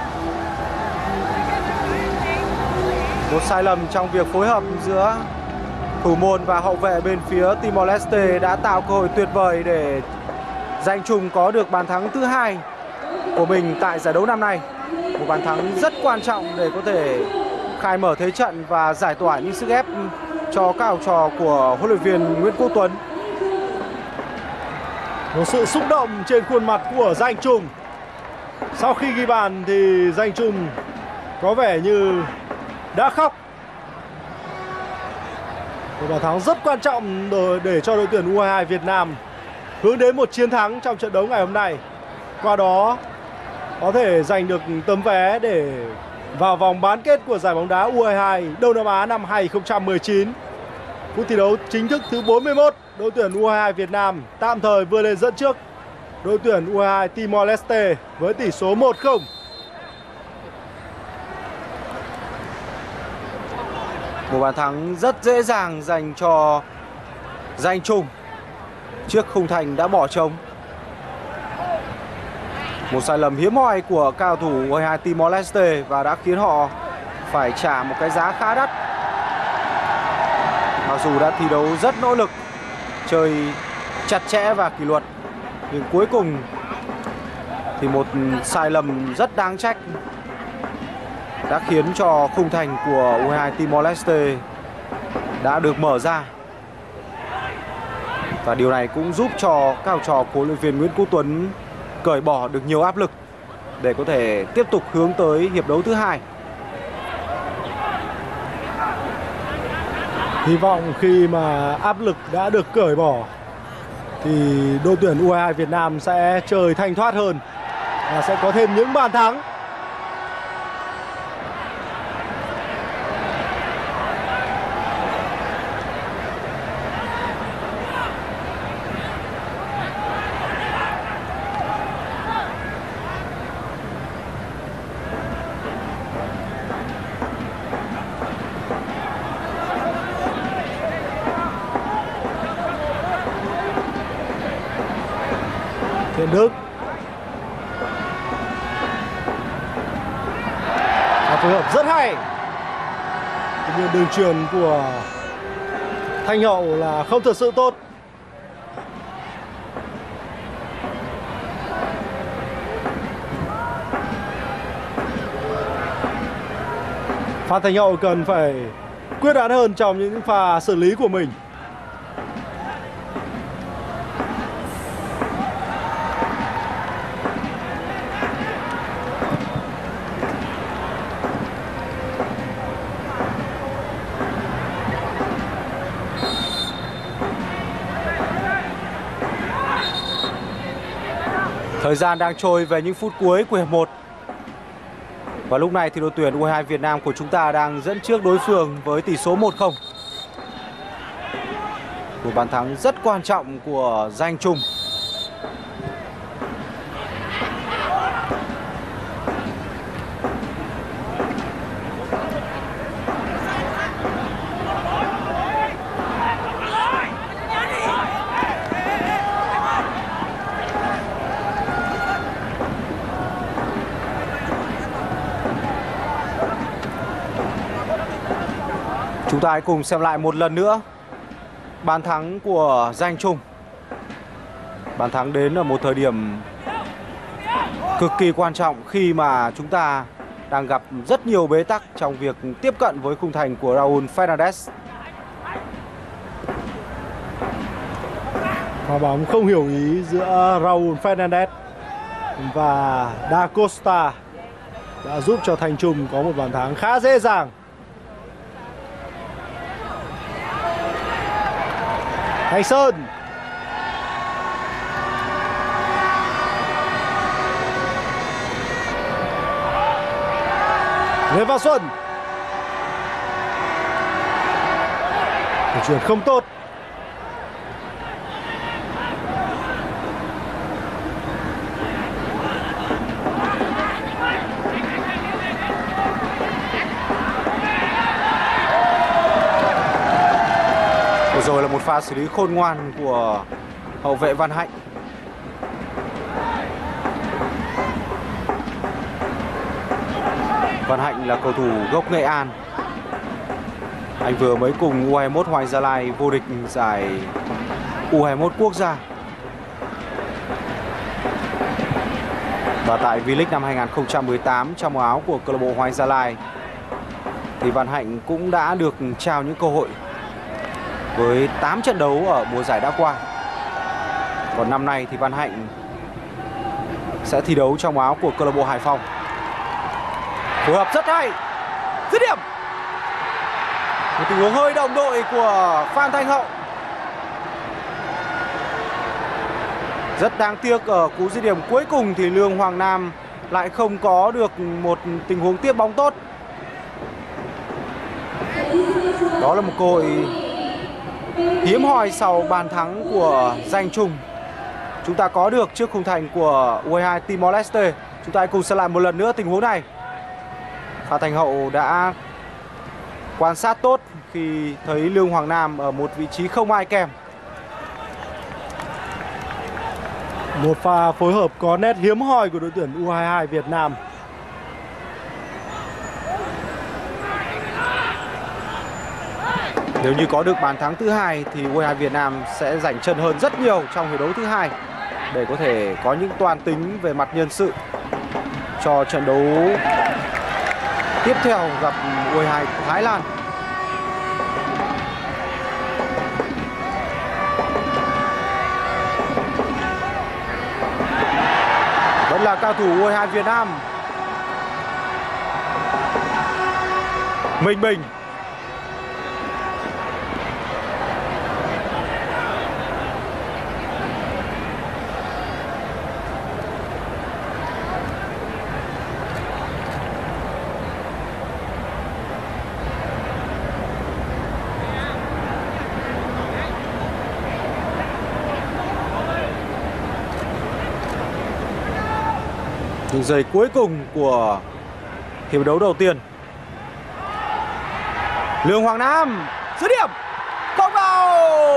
Một sai lầm trong việc phối hợp giữa thủ môn và hậu vệ bên phía Timor-Leste đã tạo cơ hội tuyệt vời để Danh Trung có được bàn thắng thứ 2 của mình tại giải đấu năm nay. Một bàn thắng rất quan trọng để có thể khai mở thế trận và giải tỏa những sức ép cho các học trò của huấn luyện viên Nguyễn Quốc Tuấn. Một sự xúc động trên khuôn mặt của Danh Trung. Sau khi ghi bàn thì Danh Trung có vẻ như đã khóc. Một bàn thắng rất quan trọng để cho đội tuyển U22 Việt Nam hướng đến một chiến thắng trong trận đấu ngày hôm nay. Qua đó có thể giành được tấm vé để vào vòng bán kết của giải bóng đá U22 Đông Nam Á năm 2019. Phút thi đấu chính thức thứ 41, đội tuyển U22 Việt Nam tạm thời vươn lên dẫn trước đội tuyển U22 Timor-Leste với tỷ số 1-0. Một bàn thắng rất dễ dàng dành cho Danh Trung trước khung thành đã bỏ trống. Một sai lầm hiếm hoi của cao thủ U22 Timor-Leste và đã khiến họ phải trả một cái giá khá đắt. Mặc dù đã thi đấu rất nỗ lực, chơi chặt chẽ và kỷ luật, nhưng cuối cùng thì một sai lầm rất đáng trách đã khiến cho khung thành của U22 Timor-Leste đã được mở ra. Và điều này cũng giúp cho các học trò của huấn luyện viên Nguyễn Quốc Tuấn cởi bỏ được nhiều áp lực để có thể tiếp tục hướng tới hiệp đấu thứ 2. Hy vọng khi mà áp lực đã được cởi bỏ thì đội tuyển U22 Việt Nam sẽ chơi thanh thoát hơn và sẽ có thêm những bàn thắng. Thiện Đức phối hợp rất hay. Tuy nhiên đường truyền của Thanh Hậu là không thực sự tốt. Phan Thanh Hậu cần phải quyết đoán hơn trong những pha xử lý của mình. Thời gian đang trôi về những phút cuối của hiệp 1. Và lúc này thì đội tuyển U22 Việt Nam của chúng ta đang dẫn trước đối phương với tỷ số 1-0. Một bàn thắng rất quan trọng của Danh Trung. Chúng ta hãy cùng xem lại một lần nữa bàn thắng của Danh Trung. Bàn thắng đến ở một thời điểm cực kỳ quan trọng khi mà chúng ta đang gặp rất nhiều bế tắc trong việc tiếp cận với khung thành của Raúl Fernandez. Pha bóng không hiểu ý giữa Raúl Fernandez và Da Costa đã giúp cho Thành Trung có một bàn thắng khá dễ dàng. Thành Sơn. Lê Văn Xuân. Một chuyển không tốt. Rồi là một pha xử lý khôn ngoan của hậu vệ Văn Hạnh. Văn Hạnh là cầu thủ gốc Nghệ An. Anh vừa mới cùng U21 Hoàng Gia Lai vô địch giải U21 quốc gia. Và tại V-League năm 2018 trong áo của câu lạc bộ Hoàng Gia Lai thì Văn Hạnh cũng đã được trao những cơ hội với 8 trận đấu ở mùa giải đã qua. Còn năm nay thì Văn Hạnh sẽ thi đấu trong áo của câu lạc bộ Hải Phòng. Phối hợp rất hay, dứt điểm. Một tình huống hơi đồng đội của Phan Thanh Hậu. Rất đáng tiếc ở cú dứt điểm cuối cùng thì Lương Hoàng Nam lại không có được một tình huống tiếp bóng tốt. Đó là một cơ hội hiếm hoi sau bàn thắng của Danh Trung chúng ta có được trước khung thành của U22 Timor Leste. Chúng ta hãy cùng xem lại một lần nữa tình huống này. Phan Thanh Hậu đã quan sát tốt khi thấy Lương Hoàng Nam ở một vị trí không ai kèm. Một pha phối hợp có nét hiếm hoi của đội tuyển U22 Việt Nam. Nếu như có được bàn thắng thứ hai thì U22 Việt Nam sẽ rảnh chân hơn rất nhiều trong hiệp đấu thứ hai để có thể có những toan tính về mặt nhân sự cho trận đấu tiếp theo gặp U22 Thái Lan. Vẫn là cao thủ U22 Việt Nam. Minh Bình. Những giây cuối cùng của hiệp đấu đầu tiên. Lương Hoàng Nam dứt điểm không vào.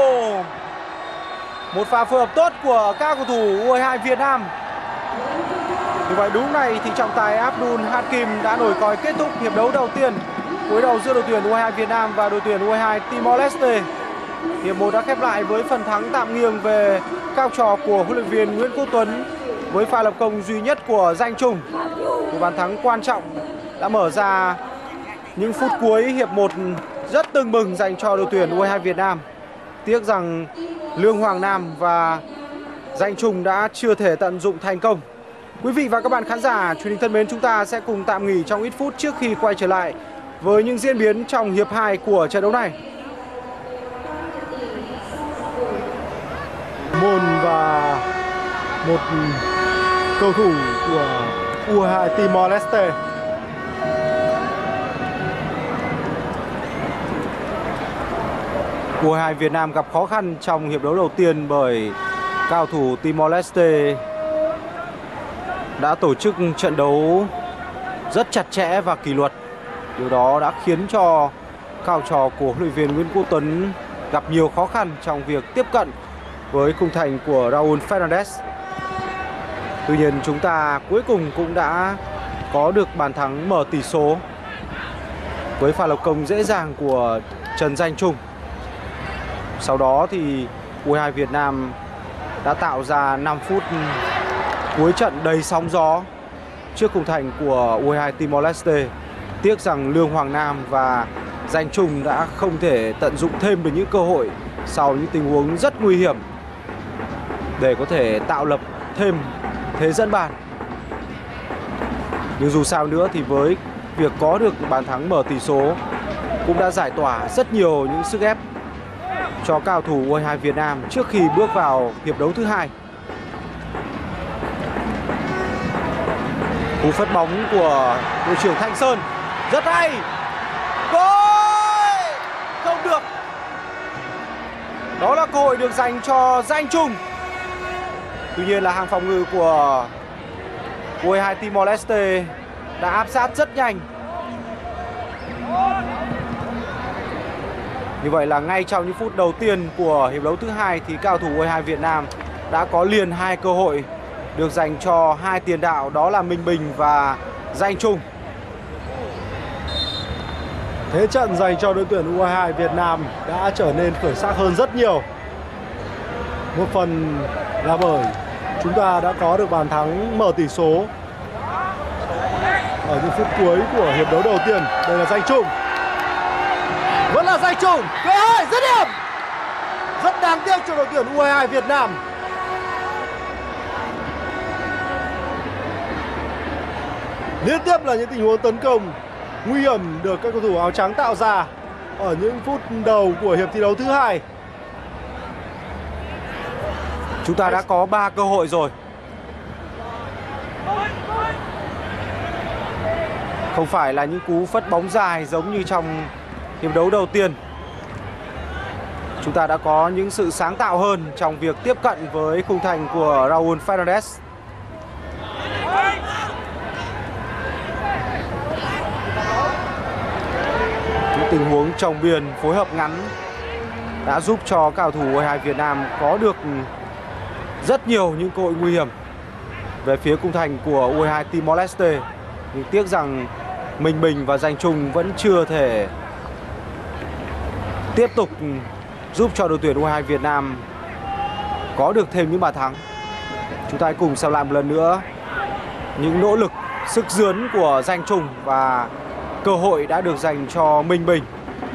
Một pha phối hợp tốt của các cầu thủ U22 Việt Nam. Như vậy đúng này thì trọng tài Abdul Hakim đã nổi còi kết thúc hiệp đấu đầu tiên đối đầu giữa đội tuyển U22 Việt Nam và đội tuyển U22 Timor Leste. Hiệp 1 đã khép lại với phần thắng tạm nghiêng về các học trò của huấn luyện viên Nguyễn Quốc Tuấn với pha lập công duy nhất của Danh Trung. Một bàn thắng quan trọng đã mở ra những phút cuối hiệp 1 rất tưng bừng dành cho đội tuyển U22 Việt Nam. Tiếc rằng Lương Hoàng Nam và Danh Trung đã chưa thể tận dụng thành công. Quý vị và các bạn khán giả truyền hình thân mến, chúng ta sẽ cùng tạm nghỉ trong ít phút trước khi quay trở lại với những diễn biến trong hiệp 2 của trận đấu này. Môn và một cầu thủ của U22 Timor Leste. U22 Việt Nam gặp khó khăn trong hiệp đấu đầu tiên bởi cao thủ Timor Leste đã tổ chức trận đấu rất chặt chẽ và kỷ luật. Điều đó đã khiến cho các học trò của huấn luyện viên Nguyễn Quốc Tuấn gặp nhiều khó khăn trong việc tiếp cận với khung thành của Raúl Fernandez. Tuy nhiên chúng ta cuối cùng cũng đã có được bàn thắng mở tỷ số với pha lập công dễ dàng của Trần Danh Trung. Sau đó thì U22 Việt Nam đã tạo ra 5 phút cuối trận đầy sóng gió trước khung thành của U22 Timor Leste. Tiếc rằng Lương Hoàng Nam và Danh Trung đã không thể tận dụng thêm được những cơ hội sau những tình huống rất nguy hiểm để có thể tạo lập thêm thế dẫn bàn. Nhưng dù sao nữa thì với việc có được bàn thắng mở tỷ số cũng đã giải tỏa rất nhiều những sức ép cho cao thủ U22 Việt Nam trước khi bước vào hiệp đấu thứ hai. Cú phất bóng của đội trưởng Thanh Sơn rất hay. Gol! Không được. Đó là cơ hội được dành cho Danh Trung. Tuy nhiên là hàng phòng ngự của U22 Timor Leste đã áp sát rất nhanh. Như vậy là ngay trong những phút đầu tiên của hiệp đấu thứ hai thì cao thủ U22 Việt Nam đã có liền 2 cơ hội được dành cho 2 tiền đạo, đó là Minh Bình và Danh Trung. Thế trận dành cho đội tuyển U22 Việt Nam đã trở nên khởi sắc hơn rất nhiều. Một phần là bởi chúng ta đã có được bàn thắng mở tỷ số ở những phút cuối của hiệp đấu đầu tiên. Đây là Danh Trung. Vẫn là Danh Trung. Cơ hội dứt điểm. Rất đáng tiếc cho đội tuyển U22 Việt Nam. Liên tiếp là những tình huống tấn công nguy hiểm được các cầu thủ áo trắng tạo ra ở những phút đầu của hiệp thi đấu thứ hai. Chúng ta đã có 3 cơ hội rồi. Không phải là những cú phất bóng dài giống như trong hiệp đấu đầu tiên. Chúng ta đã có những sự sáng tạo hơn trong việc tiếp cận với khung thành của Raúl Fernandez. Những tình huống chồng biên phối hợp ngắn đã giúp cho cao thủ U22 Việt Nam có được rất nhiều những cơ hội nguy hiểm về phía khung thành của U22 Timor Leste. Nhưng tiếc rằng Minh Bình và Danh Trung vẫn chưa thể tiếp tục giúp cho đội tuyển U22 Việt Nam có được thêm những bàn thắng. Chúng ta hãy cùng xem lại một lần nữa những nỗ lực, sức dướn của Danh Trung và cơ hội đã được dành cho Minh Bình.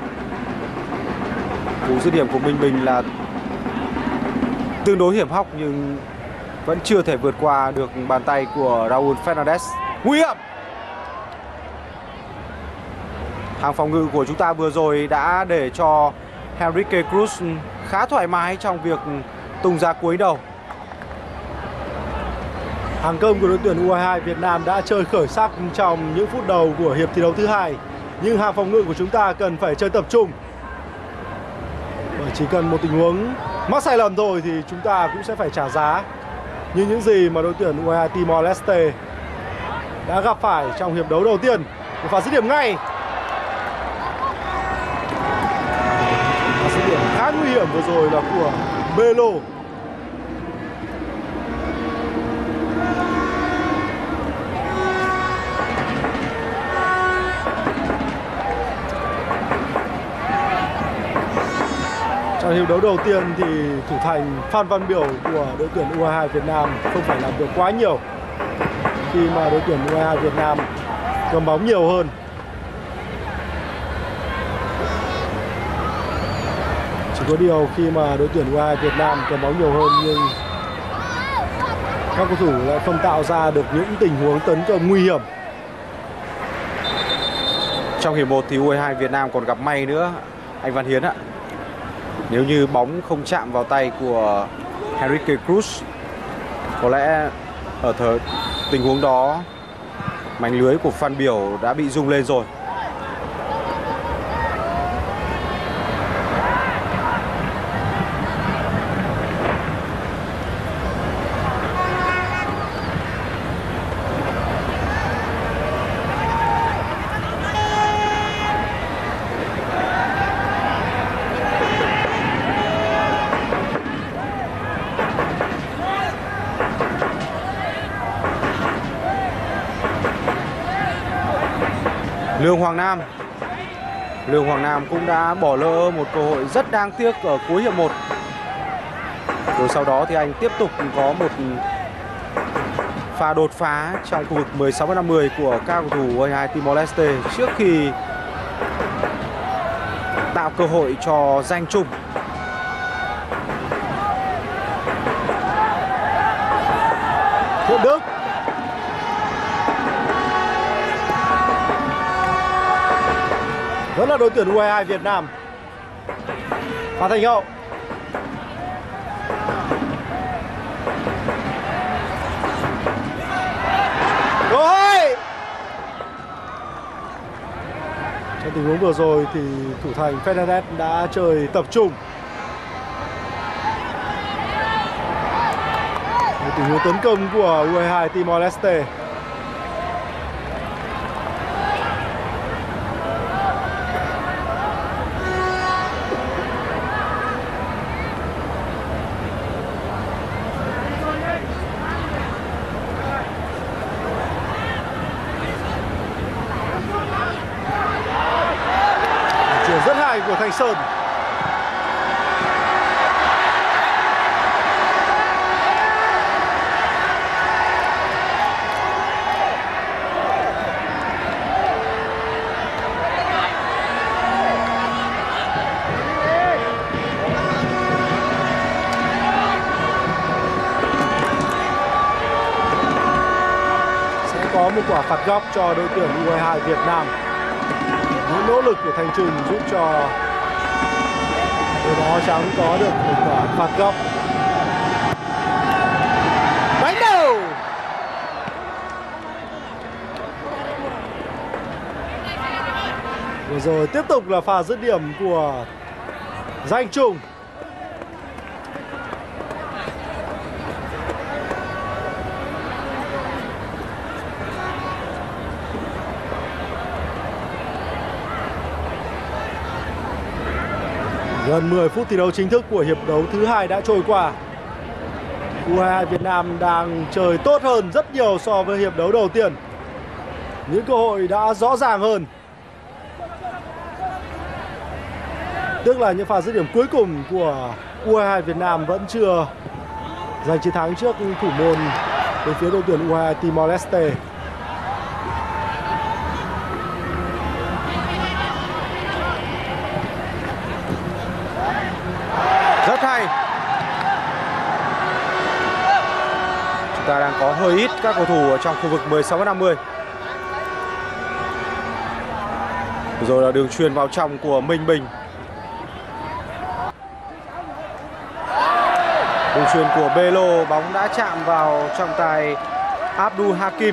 Cú dứt điểm của Minh Bình là tương đối hiểm hóc nhưng vẫn chưa thể vượt qua được bàn tay của Raúl Fernandez. Nguy hiểm. Hàng phòng ngự của chúng ta vừa rồi đã để cho Henrique Cruz khá thoải mái trong việc tung ra cuối đầu. Hàng công của đội tuyển U22 Việt Nam đã chơi khởi sắc trong những phút đầu của hiệp thi đấu thứ hai. Nhưng hàng phòng ngự của chúng ta cần phải chơi tập trung. Bởi chỉ cần một tình huống mắc sai lầm thôi thì chúng ta cũng sẽ phải trả giá như những gì mà đội tuyển U22 Timor Leste đã gặp phải trong hiệp đấu đầu tiên. Một pha dứt điểm ngay. Pha dứt điểm khá nguy hiểm vừa rồi là của Belo. Trong hiệp đấu đầu tiên thì thủ thành Phan Văn Biểu của đội tuyển U22 Việt Nam không phải làm được quá nhiều khi mà đội tuyển U22 Việt Nam cầm bóng nhiều hơn. Chỉ có điều khi mà đội tuyển U22 Việt Nam cầm bóng nhiều hơn nhưng các cầu thủ lại không tạo ra được những tình huống tấn công nguy hiểm. Trong hiệp 1 thì U22 Việt Nam còn gặp may nữa, anh Văn Hiến ạ. Nếu như bóng không chạm vào tay của Henrique Cruz, có lẽ Ở tình huống đó, mảnh lưới của Phan Biểu đã bị rung lên rồi. Lương Hoàng Nam cũng đã bỏ lỡ một cơ hội rất đáng tiếc ở cuối hiệp 1. Rồi sau đó thì anh tiếp tục có một pha đột phá trong khu vực 16m50 của các cầu thủ U22 Timor-Leste trước khi tạo cơ hội cho Danh Trung. Thiện Đức. Vẫn là đội tuyển U22 Việt Nam. Phan Thành Hậu. Rồi. Trong tình huống vừa rồi thì thủ thành Fernandez đã chơi tập trung. Một tình huống tấn công của U22 Timor-Leste. Rất hay của Thanh Sơn. Sẽ có một quả phạt góc cho đội tuyển U22 Việt Nam. Những nỗ lực của Thanh Trùng giúp cho đội bóng trắng có được một quả phạt góc. Đánh đầu. Vừa rồi tiếp tục là pha dứt điểm của Danh Trung. Gần 10 phút thi đấu chính thức của hiệp đấu thứ hai đã trôi qua. U22 Việt Nam đang chơi tốt hơn rất nhiều so với hiệp đấu đầu tiên. Những cơ hội đã rõ ràng hơn. Tức là những pha dứt điểm cuối cùng của U22 Việt Nam vẫn chưa giành chiến thắng trước thủ môn bên phía đội tuyển U22 Timor-Leste. Rất hay. Chúng ta đang có hơi ít các cầu thủ ở trong khu vực 16m50. Rồi là đường chuyền vào trong của Minh Bình. Đường chuyền của Belo, bóng đã chạm vào trọng tài Abdul Hakim.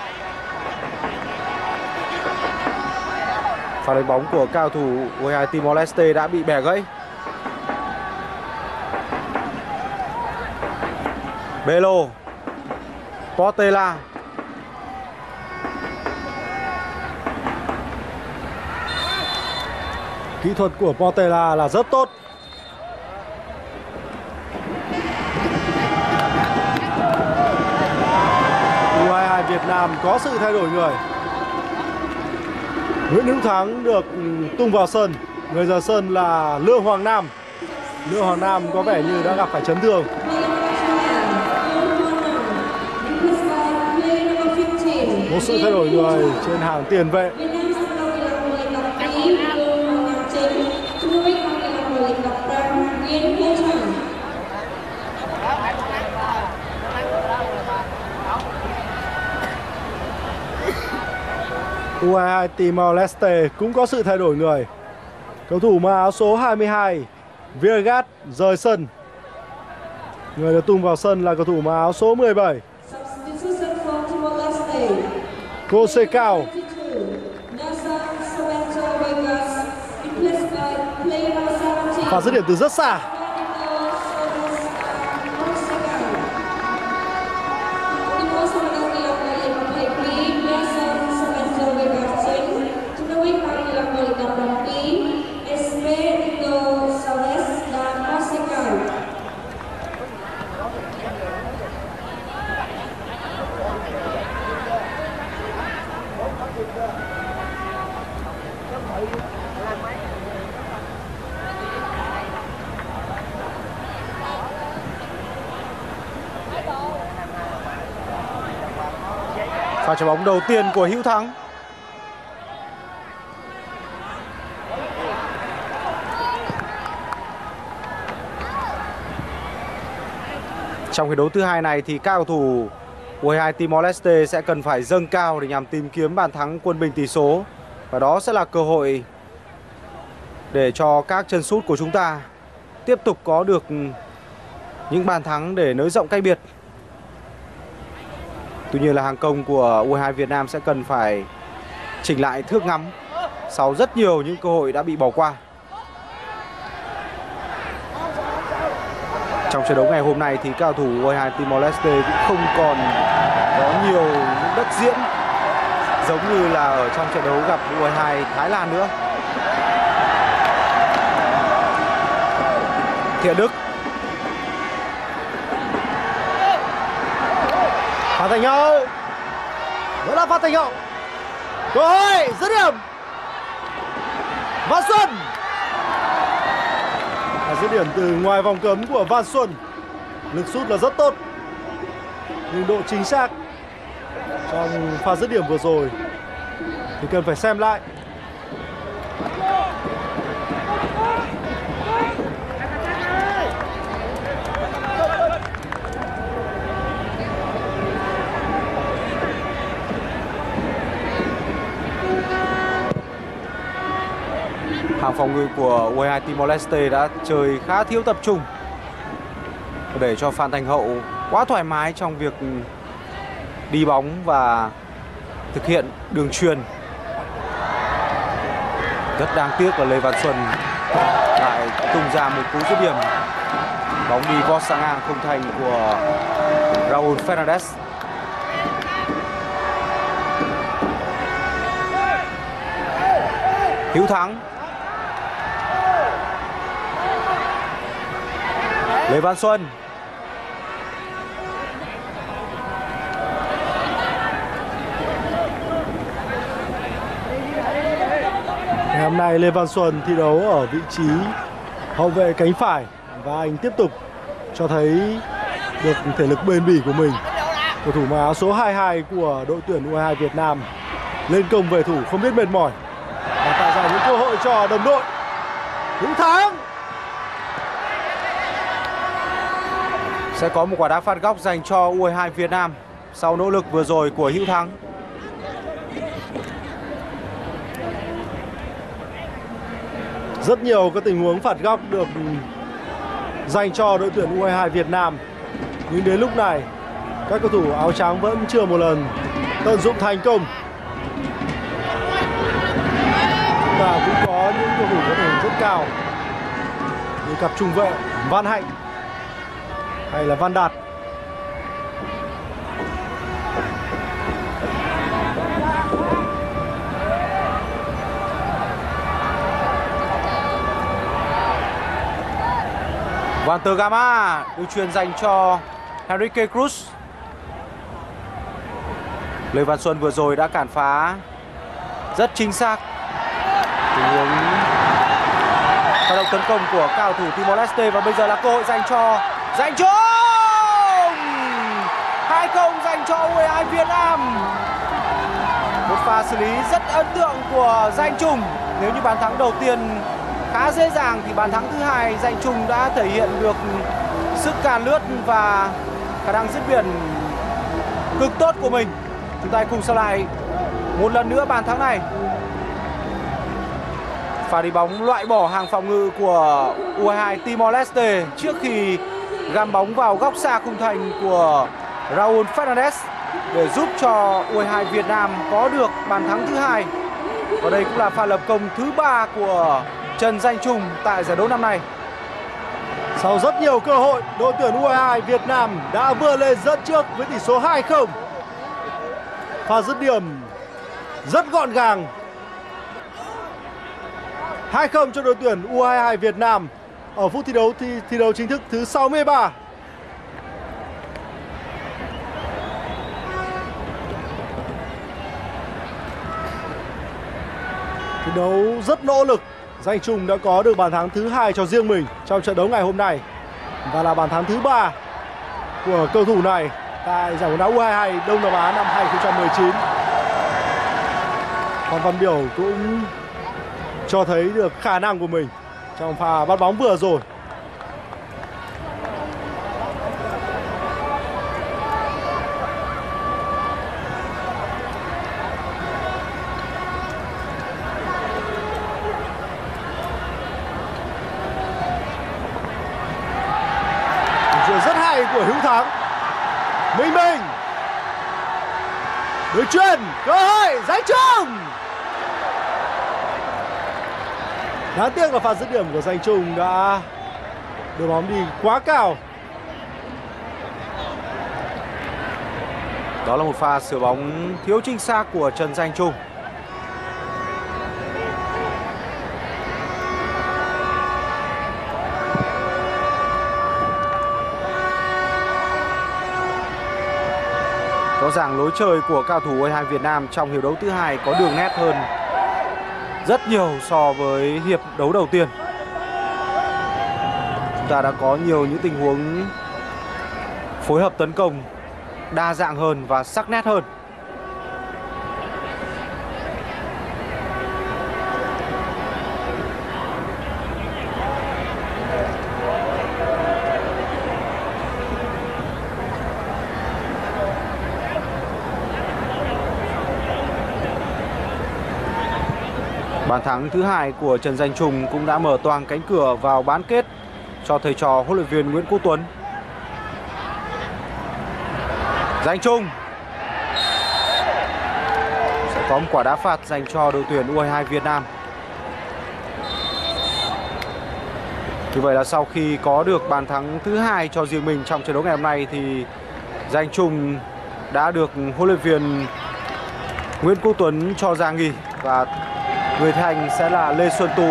Pha đánh bóng của cao thủ U22 Timor-Leste đã bị bẻ gãy. Belo, Portela. Kỹ thuật của Portela là rất tốt. U22 Việt Nam có sự thay đổi người. Nguyễn Hữu Thắng được tung vào sân. Người ra sân là Lương Hoàng Nam. Lương Hoàng Nam có vẻ như đã gặp phải chấn thương. Một sự thay đổi người trên hàng tiền vệ. U22 Timor-Leste cũng có sự thay đổi người. Cầu thủ mặc áo số 22 Virgat rời sân. Người được tung vào sân là cầu thủ mặc áo số 17 Conceição. Pha dứt điểm từ rất xa. Pha trái bóng đầu tiên của Hữu Thắng. Trong hiệp đấu thứ hai này thì các cầu thủ U22 Timor-Leste sẽ cần phải dâng cao để nhằm tìm kiếm bàn thắng quân bình tỷ số. Và đó sẽ là cơ hội để cho các chân sút của chúng ta tiếp tục có được những bàn thắng để nới rộng cách biệt. Tuy nhiên là hàng công của U22 Việt Nam sẽ cần phải chỉnh lại thước ngắm sau rất nhiều những cơ hội đã bị bỏ qua. Trong trận đấu ngày hôm nay thì các cầu thủ U22 Timor-Leste cũng không còn có nhiều những đất diễn giống như là ở trong trận đấu gặp U22 Thái Lan nữa. Thiện Đức. Phan Thành Hậu. Đó là Phan Thành Hậu. Cơ hội dứt điểm. Văn Xuân. Dứt điểm từ ngoài vòng cấm của Văn Xuân. Lực sút là rất tốt, nhưng độ chính xác trong pha dứt điểm vừa rồi thì cần phải xem lại. Hàng phòng ngự của U22 Timor-Leste đã chơi khá thiếu tập trung, để cho Phan Thành Hậu quá thoải mái trong việc đi bóng và thực hiện đường chuyền. Rất đáng tiếc là Lê Văn Xuân lại tung ra một cú dứt điểm, bóng đi vót sang ngang không thành của Raúl Fernandes. Hữu Thắng. Lê Văn Xuân. Ngày hôm nay Lê Văn Xuân thi đấu ở vị trí hậu vệ cánh phải và anh tiếp tục cho thấy được thể lực bền bỉ của mình. Cầu thủ mặc áo số 22 của đội tuyển U22 Việt Nam lên công về thủ không biết mệt mỏi và tạo ra những cơ hội cho đồng đội. Hữu Thắng. Sẽ có một quả đá phạt góc dành cho U22 Việt Nam sau nỗ lực vừa rồi của Hữu Thắng. Rất nhiều các tình huống phạt góc được dành cho đội tuyển U22 Việt Nam, nhưng đến lúc này các cầu thủ áo trắng vẫn chưa một lần tận dụng thành công. Và cũng có những cầu thủ có thể rất cao như cặp trung vệ Văn Hạnh hay là Văn Đạt. Walter Gama được chuyền dành cho Enrique Cruz. Lê Văn Xuân vừa rồi đã cản phá rất chính xác tình huống hoạt động tấn công của cao thủ Timor-Leste, và bây giờ là cơ hội dành cho Danh Trung. 2-0 dành cho U22 Việt Nam. Một pha xử lý rất ấn tượng của Danh Trung. Nếu như bàn thắng đầu tiên khá dễ dàng thì bàn thắng thứ hai Danh Trung đã thể hiện được sức càn lướt và khả năng dứt điểm cực tốt của mình. Chúng ta cùng xem lại một lần nữa bàn thắng này. Pha đi bóng loại bỏ hàng phòng ngự của U22 Timor-Leste trước khi găm bóng vào góc xa khung thành của Raúl Fernandes. để giúp cho U22 Việt Nam có được bàn thắng thứ hai. Và đây cũng là pha lập công thứ 3 của Trần Danh Trung tại giải đấu năm nay. Sau rất nhiều cơ hội, đội tuyển U22 Việt Nam đã vươn lên dẫn trước với tỷ số 2-0. Pha dứt điểm rất gọn gàng. 2-0 cho đội tuyển U22 Việt Nam ở phút thi đấu chính thức thứ 63. Thi đấu rất nỗ lực, Danh Trung đã có được bàn thắng thứ 2 cho riêng mình trong trận đấu ngày hôm nay và là bàn thắng thứ 3 của cầu thủ này tại giải bóng đá U22 Đông Nam Á năm 2019. Phan Văn Biểu cũng cho thấy được khả năng của mình trong pha bắt bóng vừa rồi. Chuyền rất hay của Hữu Thắng. Minh đối chuyền, cơ hội Danh Trung. Đáng tiếc là pha dứt điểm của Danh Trung đã đưa bóng đi quá cao. Đó là một pha sửa bóng thiếu chính xác của Trần Danh Trung. Rõ ràng lối chơi của cao thủ U22 Việt Nam trong hiệp đấu thứ hai có đường nét hơn rất nhiều so với hiệp đấu đầu tiên. Chúng ta đã có nhiều những tình huống phối hợp tấn công đa dạng hơn và sắc nét hơn. Bàn thắng thứ hai của Trần Danh Trung cũng đã mở toang cánh cửa vào bán kết cho thầy trò huấn luyện viên Nguyễn Quốc Tuấn. Danh Trung sẽ có một quả đá phạt dành cho đội tuyển U22 Việt Nam. Như vậy là sau khi có được bàn thắng thứ hai cho riêng mình trong trận đấu ngày hôm nay thì Danh Trung đã được huấn luyện viên Nguyễn Quốc Tuấn cho ra nghỉ và người thành sẽ là Lê Xuân Tú.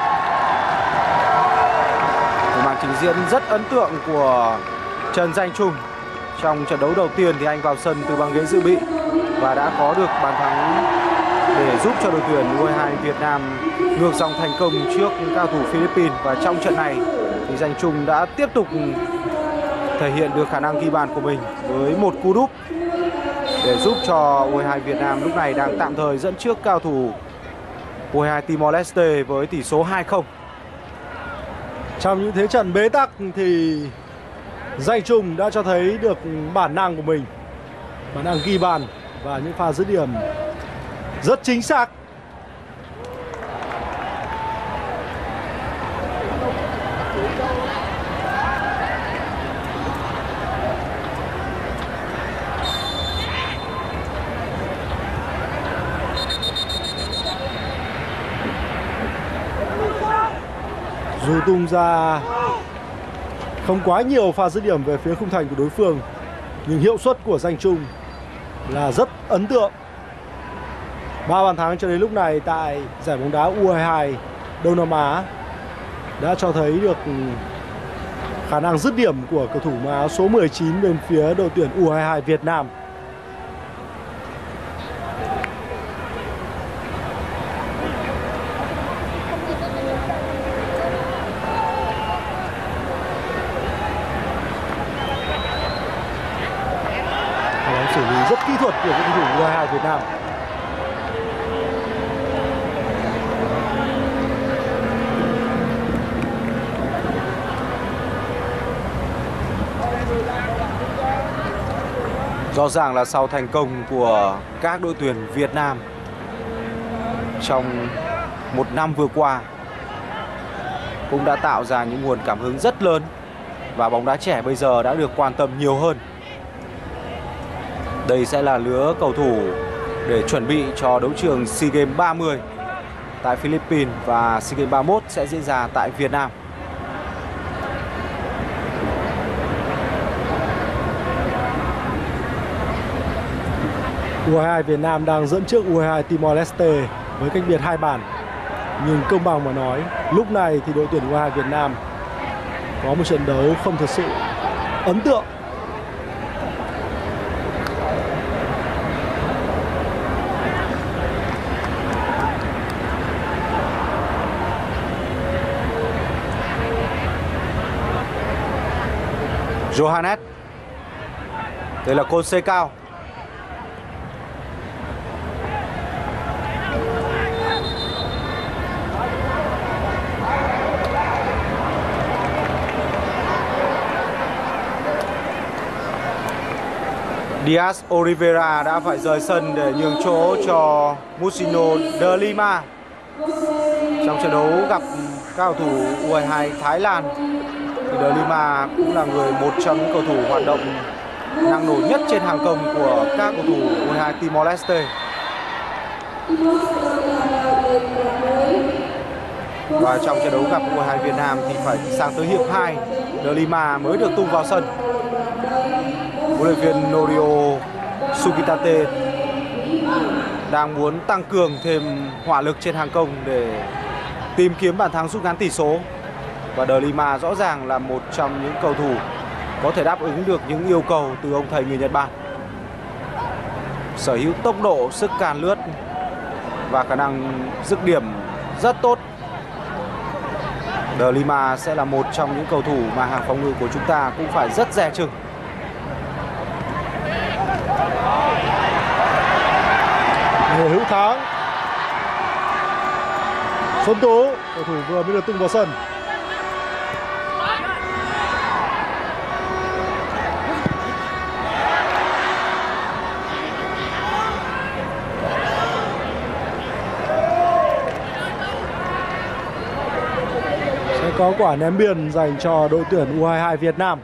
Một màn trình diễn rất ấn tượng của Trần Danh Trung. Trong trận đấu đầu tiên thì anh vào sân từ băng ghế dự bị và đã có được bàn thắng để giúp cho đội tuyển U22 Việt Nam ngược dòng thành công trước cao thủ Philippines. Và trong trận này thì Danh Trung đã tiếp tục thể hiện được khả năng ghi bàn của mình với một cú đúp để giúp cho U22 Việt Nam lúc này đang tạm thời dẫn trước cao thủ U22 Timor-Leste với tỷ số 2-0. Trong những thế trận bế tắc thì Danh Trung đã cho thấy được bản năng của mình, bản năng ghi bàn và những pha dứt điểm rất chính xác. Dù tung ra không quá nhiều pha dứt điểm về phía khung thành của đối phương, nhưng hiệu suất của Danh Trung là rất ấn tượng. 3 bàn thắng cho đến lúc này tại giải bóng đá U22 Đông Nam Á đã cho thấy được khả năng dứt điểm của cầu thủ mang áo số 19 bên phía đội tuyển U22 Việt Nam. Xử lý rất kỹ thuật của cầu thủ U22 Việt Nam. Rõ ràng là sau thành công của các đội tuyển Việt Nam trong một năm vừa qua cũng đã tạo ra những nguồn cảm hứng rất lớn và bóng đá trẻ bây giờ đã được quan tâm nhiều hơn. Đây sẽ là lứa cầu thủ để chuẩn bị cho đấu trường SEA Games 30 tại Philippines và SEA Games 31 sẽ diễn ra tại Việt Nam. U22 Việt Nam đang dẫn trước U22 Timor-Leste với cách biệt 2 bàn. Nhưng công bằng mà nói, lúc này thì đội tuyển U22 Việt Nam có một trận đấu không thật sự ấn tượng. Johannes. Đây là côn C cao. Diaz Oliveira đã phải rời sân để nhường chỗ cho Musino de Lima. Trong trận đấu gặp các cầu thủ U22 Thái Lan thì de Lima cũng là một trong những cầu thủ hoạt động năng nổ nhất trên hàng công của các cầu thủ U22 Timor-Leste. Và trong trận đấu gặp U22 Việt Nam thì phải sang tới hiệp 2 de Lima mới được tung vào sân. Huấn luyện viên Norio Sukitate đang muốn tăng cường thêm hỏa lực trên hàng công để tìm kiếm bàn thắng rút ngắn tỷ số. Và de Lima rõ ràng là một trong những cầu thủ có thể đáp ứng được những yêu cầu từ ông thầy người Nhật Bản. Sở hữu tốc độ, sức càn lướt và khả năng dứt điểm rất tốt. De Lima sẽ là một trong những cầu thủ mà hàng phòng ngự của chúng ta cũng phải rất dè chừng. Hữu Thắng. Xuân Tú, cầu thủ vừa mới được tung vào sân. Sẽ có quả ném biên dành cho đội tuyển U22 Việt Nam.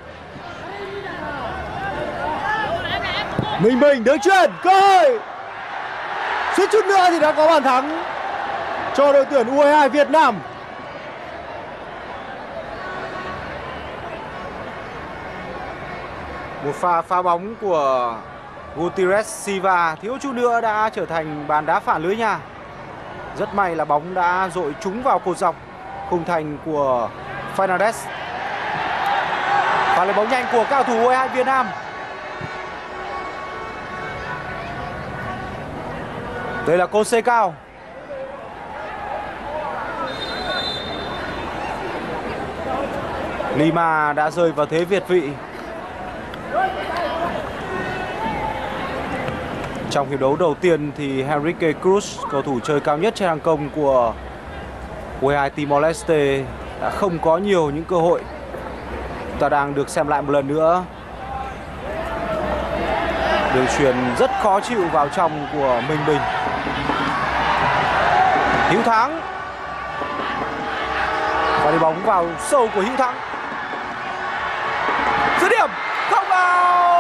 Minh Bình đứng chuyền, cơ hội. Suýt chút nữa thì đã có bàn thắng cho đội tuyển U22 Việt Nam. Một pha phá bóng của Gutierrez Silva thiếu chút nữa đã trở thành bàn đá phản lưới nhà. Rất may là bóng đã dội trúng vào cột dọc khung thành của Fernandez. Và lấy bóng nhanh của cao thủ U22 Việt Nam. Đây là côn C cao. Lima đã rơi vào thế việt vị. Trong hiệp đấu đầu tiên thì Henrique Cruz, cầu thủ chơi cao nhất trên hàng công của U22 Timor-Leste, đã không có nhiều những cơ hội. Chúng ta đang được xem lại một lần nữa. Đường chuyền rất khó chịu vào trong của Minh Bình. Hữu Thắng. Và đi bóng vào sâu của Hữu Thắng. Dứt điểm không vào.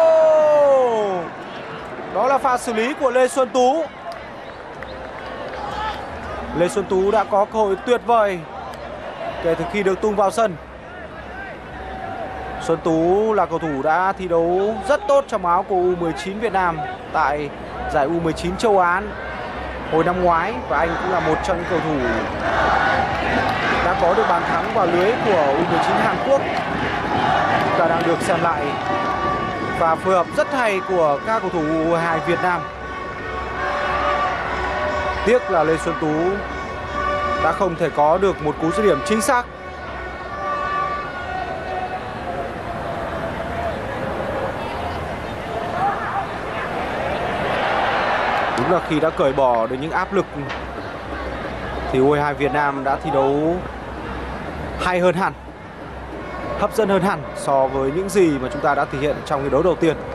Đó là pha xử lý của Lê Xuân Tú. Lê Xuân Tú đã có cơ hội tuyệt vời kể từ khi được tung vào sân. Xuân Tú là cầu thủ đã thi đấu rất tốt trong áo của U19 Việt Nam tại giải U19 châu Á hồi năm ngoái, và anh cũng là một trong những cầu thủ đã có được bàn thắng vào lưới của U19 Hàn Quốc. Chúng ta đang được xem lại và phối hợp rất hay của các cầu thủ U22 Việt Nam. Tiếc là Lê Xuân Tú đã không thể có được một cú dứt điểm chính xác. Đúng là khi đã cởi bỏ được những áp lực thì U22 Việt Nam đã thi đấu hay hơn hẳn, hấp dẫn hơn hẳn so với những gì mà chúng ta đã thể hiện trong hiệp đấu đầu tiên.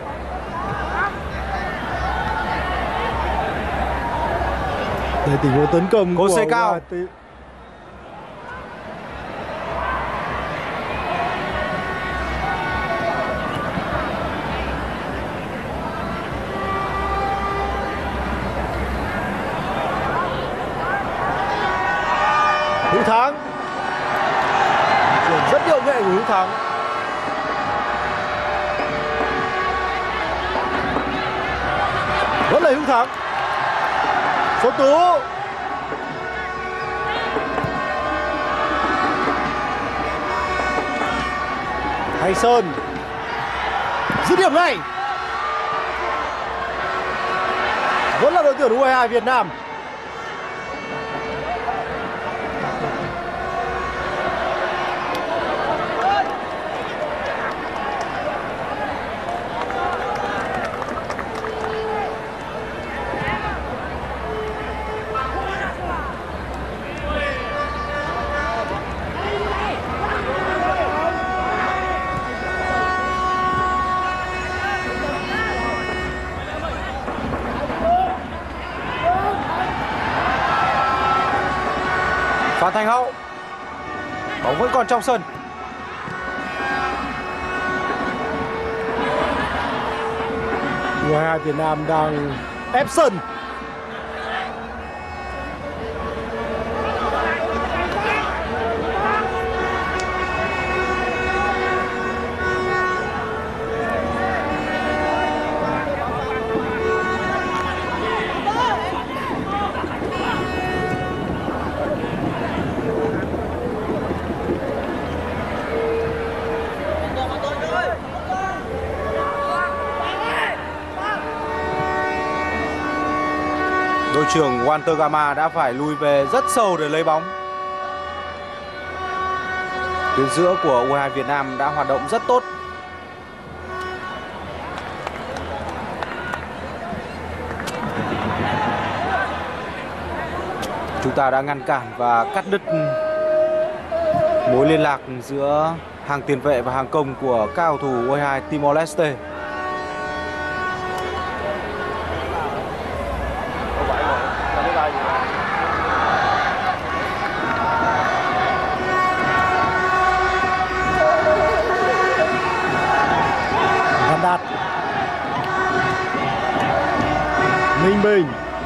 Đây tình huống tấn công của U22 cao. Hữu Thắng chuyển rất điệu nghệ của Hữu Thắng. Vẫn là Hữu Thắng. Xuân Tú. Thanh Sơn dứt điểm ngay. Vẫn là đội tuyển U22 Việt Nam. Phan Thanh Hậu, bóng vẫn còn trong sân. U22 Việt Nam đang ép sân. Đội trưởng Walter Gama đã phải lùi về rất sâu để lấy bóng. Tuyến giữa của U22 Việt Nam đã hoạt động rất tốt. Chúng ta đã ngăn cản và cắt đứt mối liên lạc giữa hàng tiền vệ và hàng công của các cầu thủ U22 Timor Leste. Đạt, Minh Bình.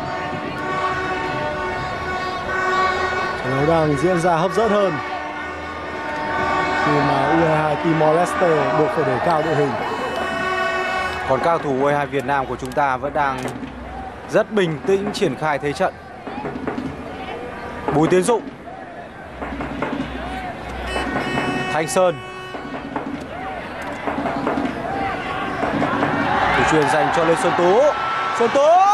Trận đấu đang diễn ra hấp dẫn hơn khi mà U22 Timor Leste buộc phải đẩy cao đội hình. Còn các cầu thủ U22 Việt Nam của chúng ta vẫn đang rất bình tĩnh triển khai thế trận. Bùi Tiến Dụng, Thanh Sơn, chuyền dành cho Lê Xuân Tú. Xuân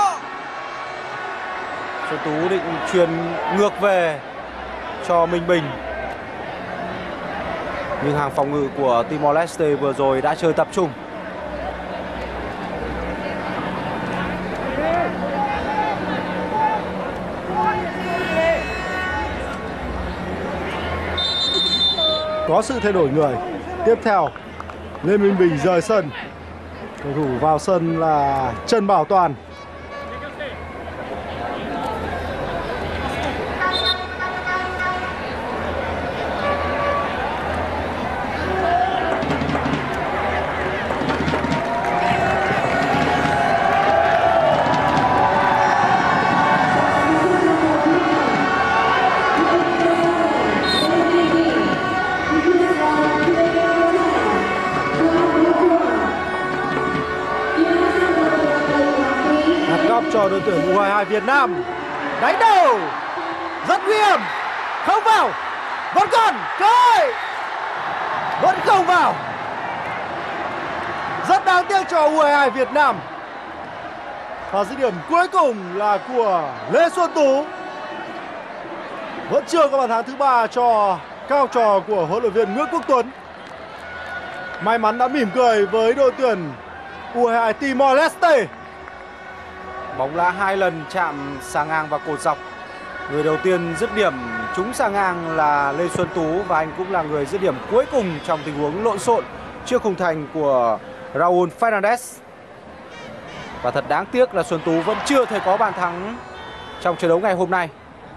Tú định chuyền ngược về cho Minh Bình, nhưng hàng phòng ngự của Timor Leste vừa rồi đã chơi tập trung. Có sự thay đổi người. Tiếp theo, Lê Minh Bình rời sân. Cầu thủ vào sân là Trần Bảo Toàn. Cho đội tuyển U22 Việt Nam. Đánh đầu rất nguy hiểm, không vào, vẫn còn cơ hội, vẫn không vào. Rất đáng tiếc cho U22 Việt Nam. Và dứt điểm cuối cùng là của Lê Xuân Tú. Vẫn chưa có bàn thắng thứ 3 cho các học trò của huấn luyện viên Nguyễn Quốc Tuấn. May mắn đã mỉm cười với đội tuyển U22 Timor Leste. Bóng đã 2 lần chạm xà ngang vào cột dọc. Người đầu tiên dứt điểm trúng xà ngang là Lê Xuân Tú, và anh cũng là người dứt điểm cuối cùng trong tình huống lộn xộn trước khung thành của Raúl Fernandez. Và thật đáng tiếc là Xuân Tú vẫn chưa thể có bàn thắng trong trận đấu ngày hôm nay.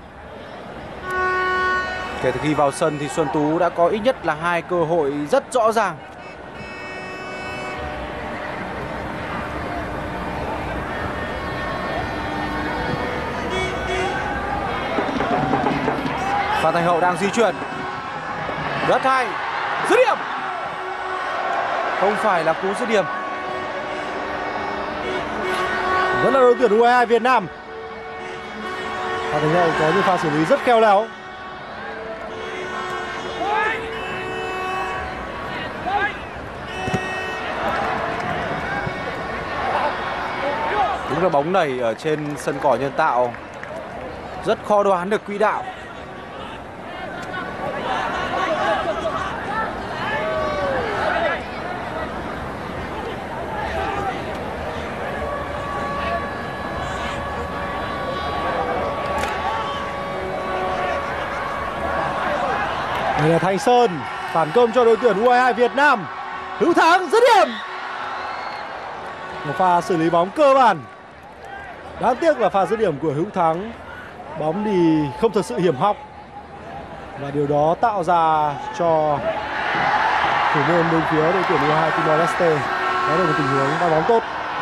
Kể từ khi vào sân thì Xuân Tú đã có ít nhất là 2 cơ hội rất rõ ràng. Phan Thành Hậu đang di chuyển. Rất hay. Dứt điểm. Không phải là cú dứt điểm. Vẫn là đội tuyển U22 Việt Nam. Phan Thành Hậu có những pha xử lý rất khéo léo. Đúng là bóng nảy ở trên sân cỏ nhân tạo rất khó đoán được quỹ đạo. Đây là Thanh Sơn phản công cho đội tuyển U22 Việt Nam. Hữu Thắng dứt điểm. Một pha xử lý bóng cơ bản. Đáng tiếc là pha dứt điểm của Hữu Thắng, bóng thì không thật sự hiểm hóc và điều đó tạo ra cho thủ môn bên phía đội tuyển U22 Timor Leste đó là một tình huống đá bóng tốt.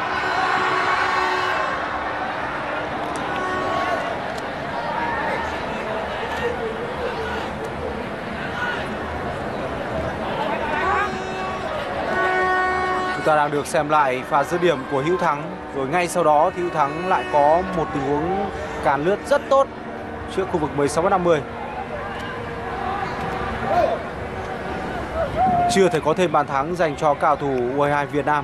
Chúng ta đang được xem lại pha dứt điểm của Hữu Thắng. Rồi ngay sau đó thì Hữu Thắng lại có một tình huống càn lướt rất tốt trước khu vực 16m50. Chưa thể có thêm bàn thắng dành cho cao thủ U22 Việt Nam.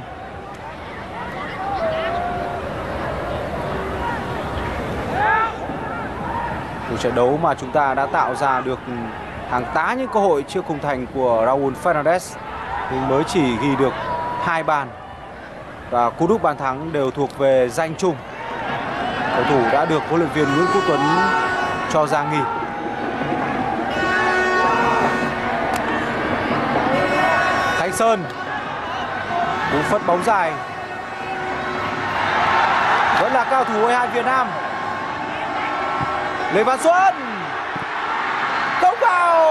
Một trận đấu mà chúng ta đã tạo ra được hàng tá những cơ hội trước khung thành của Raúl Fernandez, nhưng mới chỉ ghi được 2 bàn và cú đúp bàn thắng đều thuộc về danh chung. Cầu thủ đã được huấn luyện viên Nguyễn Quốc Tuấn cho ra nghỉ. Thanh Sơn cú phất bóng dài, vẫn là cao thủ U22 Việt Nam. Lê Văn Xuân không vào,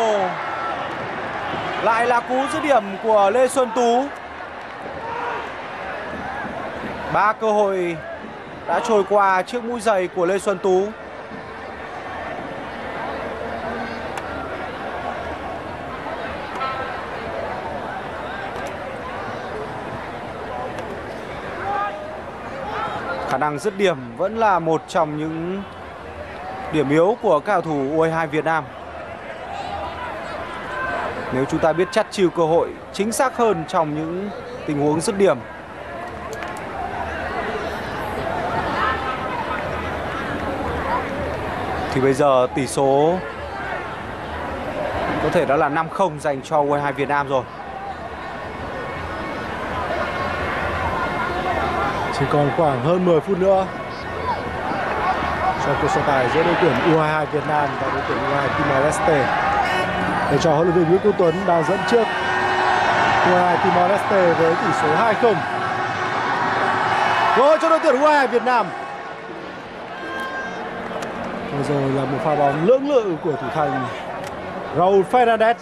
lại là cú dứt điểm của Lê Xuân Tú. 3 cơ hội đã trôi qua trước mũi giày của Lê Xuân Tú. Khả năng dứt điểm vẫn là một trong những điểm yếu của các cầu thủ U22 Việt Nam. Nếu chúng ta biết chắt chiu cơ hội, chính xác hơn trong những tình huống dứt điểm. Thì bây giờ tỷ số có thể đó là 5-0 dành cho U22 Việt Nam rồi. Chỉ còn khoảng hơn 10 phút nữa cho cuộc so tài giữa đội tuyển U22 Việt Nam và đội tuyển U22 Timor Leste. Để cho huấn luyện viên Nguyễn Quốc Tuấn đang dẫn trước U22 Timor Leste với tỷ số 2-0. Gol cho đội tuyển U22 Việt Nam. Vừa rồi là một pha bóng lưỡng lự của thủ thành Raúl Fernandez.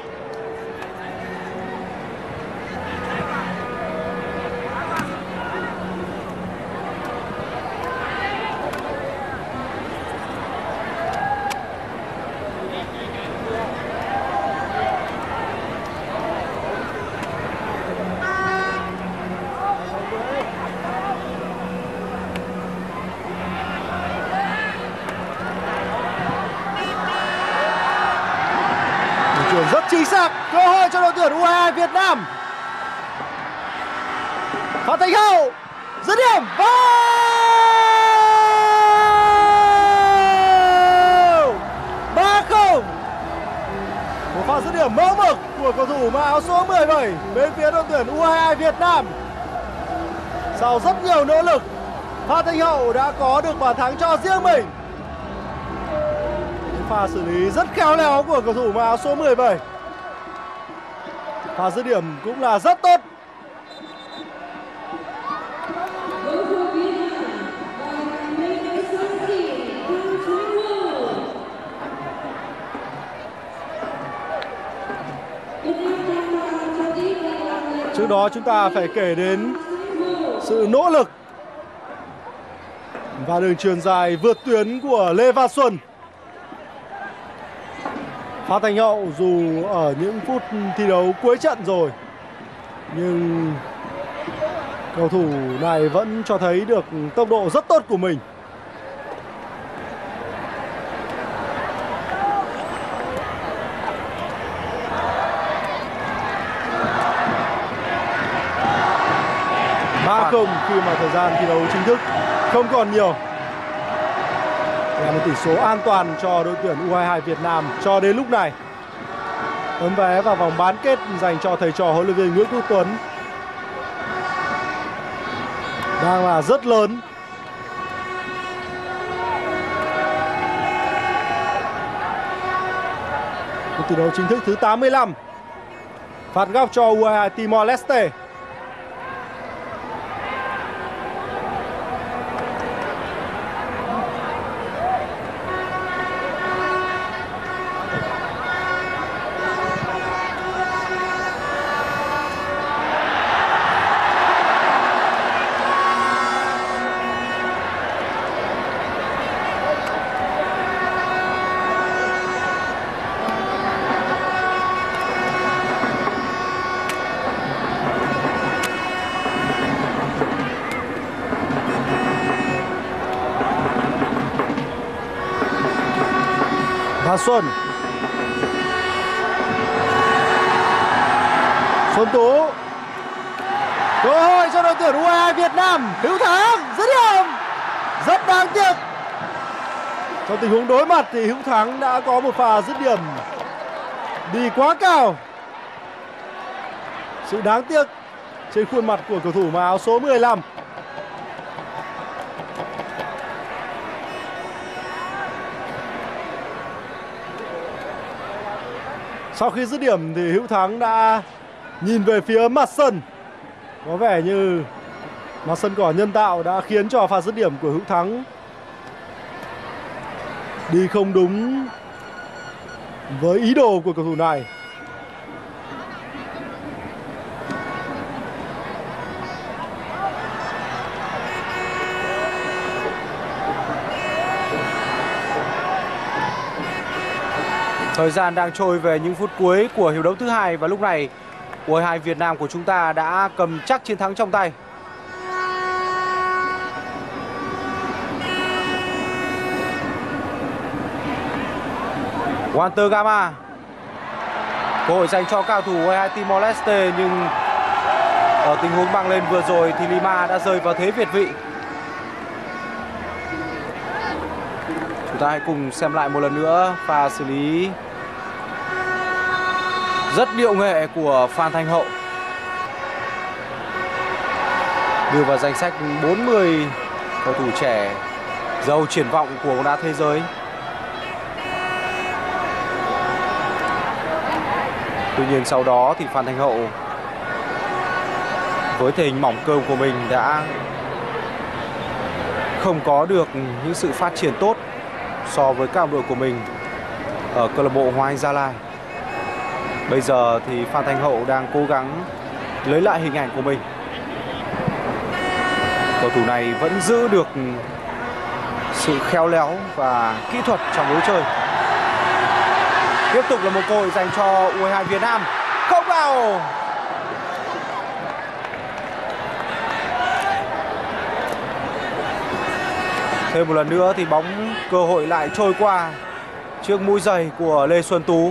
Rất chính xác, cơ hội cho đội tuyển U22 Việt Nam. Phan Thành Hậu dứt điểm vào 3-0. Một pha dứt điểm mẫu mực của cầu thủ mặc áo số 17 bên phía đội tuyển U22 Việt Nam. Sau rất nhiều nỗ lực, Phan Thành Hậu đã có được bàn thắng cho riêng mình. Pha xử lý rất khéo léo của cầu thủ mặc áo số 17. Pha dứt điểm cũng là rất tốt. Trước đó chúng ta phải kể đến sự nỗ lực và đường chuyền dài vượt tuyến của Lê Văn Xuân. Phan Thành Hậu dù ở những phút thi đấu cuối trận rồi nhưng cầu thủ này vẫn cho thấy được tốc độ rất tốt của mình. Không khi mà thời gian thi đấu chính thức không còn nhiều, là một tỷ số an toàn cho đội tuyển U22 Việt Nam cho đến lúc này. Tấm vé vào vòng bán kết dành cho thầy trò huấn luyện viên Nguyễn Quốc Tuấn đang là rất lớn. Một tỷ đấu chính thức thứ 85. Phạt góc cho U22 Timor Leste. Xuân Tú, cơ hội cho đội tuyển U22 Việt Nam. Hữu Thắng dứt điểm, rất đáng tiếc. Trong tình huống đối mặt thì Hữu Thắng đã có một pha dứt điểm đi quá cao. Sự đáng tiếc trên khuôn mặt của cầu thủ mặc áo số 15. Sau khi dứt điểm thì Hữu Thắng đã nhìn về phía mặt sân. Có vẻ như mặt sân cỏ nhân tạo đã khiến cho pha dứt điểm của Hữu Thắng đi không đúng với ý đồ của cầu thủ này. Thời gian đang trôi về những phút cuối của hiệp đấu thứ hai và lúc này U22 Việt Nam của chúng ta đã cầm chắc chiến thắng trong tay. Walter Gama, cơ hội dành cho cao thủ U22 Timor Leste, nhưng ở tình huống băng lên vừa rồi thì Lima đã rơi vào thế việt vị. Chúng ta hãy cùng xem lại một lần nữa pha xử lý rất điệu nghệ của Phan Thành Hậu, đưa vào danh sách 40 cầu thủ trẻ giàu triển vọng của bóng đá thế giới. Tuy nhiên sau đó thì Phan Thành Hậu với thể hình mỏng cơ của mình đã không có được những sự phát triển tốt so với các đồng đội của mình ở câu lạc bộ Hoàng Anh Gia Lai. Bây giờ thì Phan Thành Hậu đang cố gắng lấy lại hình ảnh của mình. Cầu thủ này vẫn giữ được sự khéo léo và kỹ thuật trong lối chơi. Tiếp tục là một cơ hội dành cho U22 Việt Nam. Không vào. Thêm một lần nữa thì bóng cơ hội lại trôi qua trước mũi giày của Lê Xuân Tú.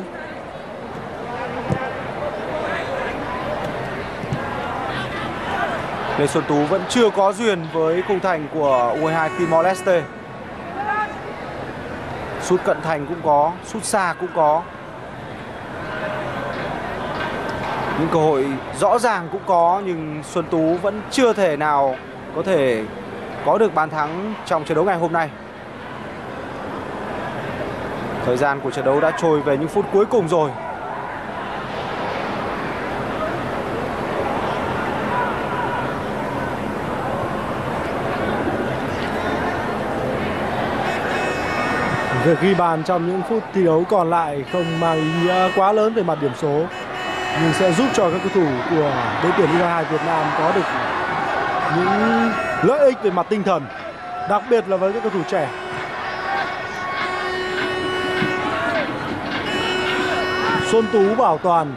Lê Xuân Tú vẫn chưa có duyên với khung thành của U22 Timor Leste. Sút cận thành cũng có, sút xa cũng có. Những cơ hội rõ ràng cũng có, nhưng Xuân Tú vẫn chưa thể nào có thể có được bàn thắng trong trận đấu ngày hôm nay. Thời gian của trận đấu đã trôi về những phút cuối cùng rồi. Việc ghi bàn trong những phút thi đấu còn lại không mang ý nghĩa quá lớn về mặt điểm số, nhưng sẽ giúp cho các cầu thủ của đội tuyển U22 Việt Nam có được những lợi ích về mặt tinh thần, đặc biệt là với các cầu thủ trẻ. Xuân Tú bảo toàn.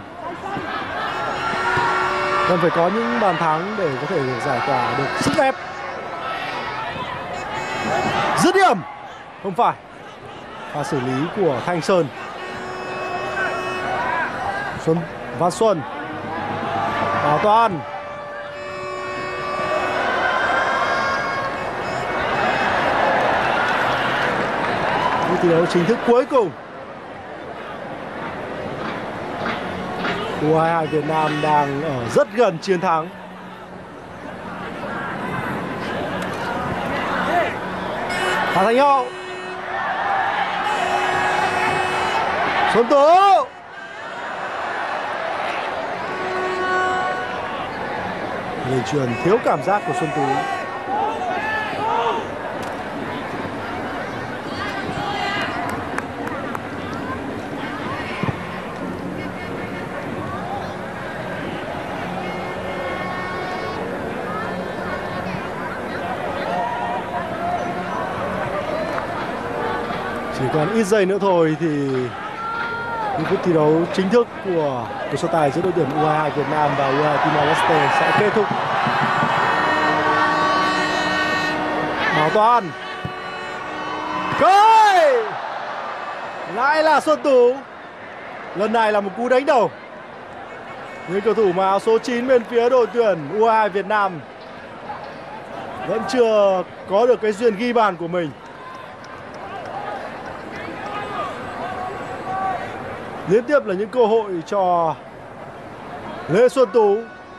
Cần phải có những bàn thắng để có thể giải tỏa được sức ép. Dứt điểm. Không phải. Pha xử lý của Thanh Sơn. Văn Xuân. Bảo toàn. Thi đấu chính thức cuối cùng. U22 Việt Nam đang ở rất gần chiến thắng. Hà Thành Hậu. Xuân Tú. Lời truyền thiếu cảm giác của Xuân Tú. Chỉ còn ít giây nữa thôi thì những phút thi đấu chính thức của cuộc so tài giữa đội tuyển U22 Việt Nam và U22 Timor-Leste sẽ kết thúc. Bảo toàn. Rồi! Lại là Xuân Tú. Lần này là một cú đánh đầu. Những cầu thủ mặc áo số 9 bên phía đội tuyển U22 Việt Nam vẫn chưa có được cái duyên ghi bàn của mình. Liên tiếp là những cơ hội cho Lê Xuân Tú.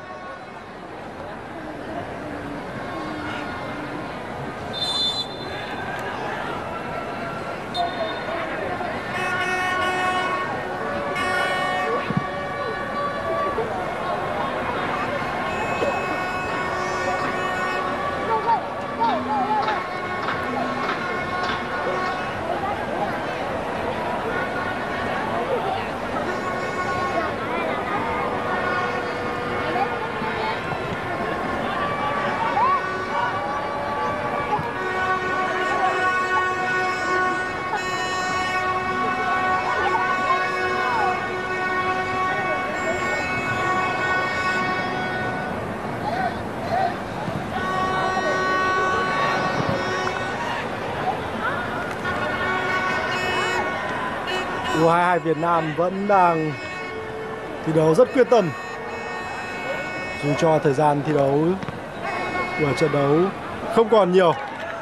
U22 Việt Nam vẫn đang thi đấu rất quyết tâm. Dù cho thời gian thi đấu của trận đấu không còn nhiều.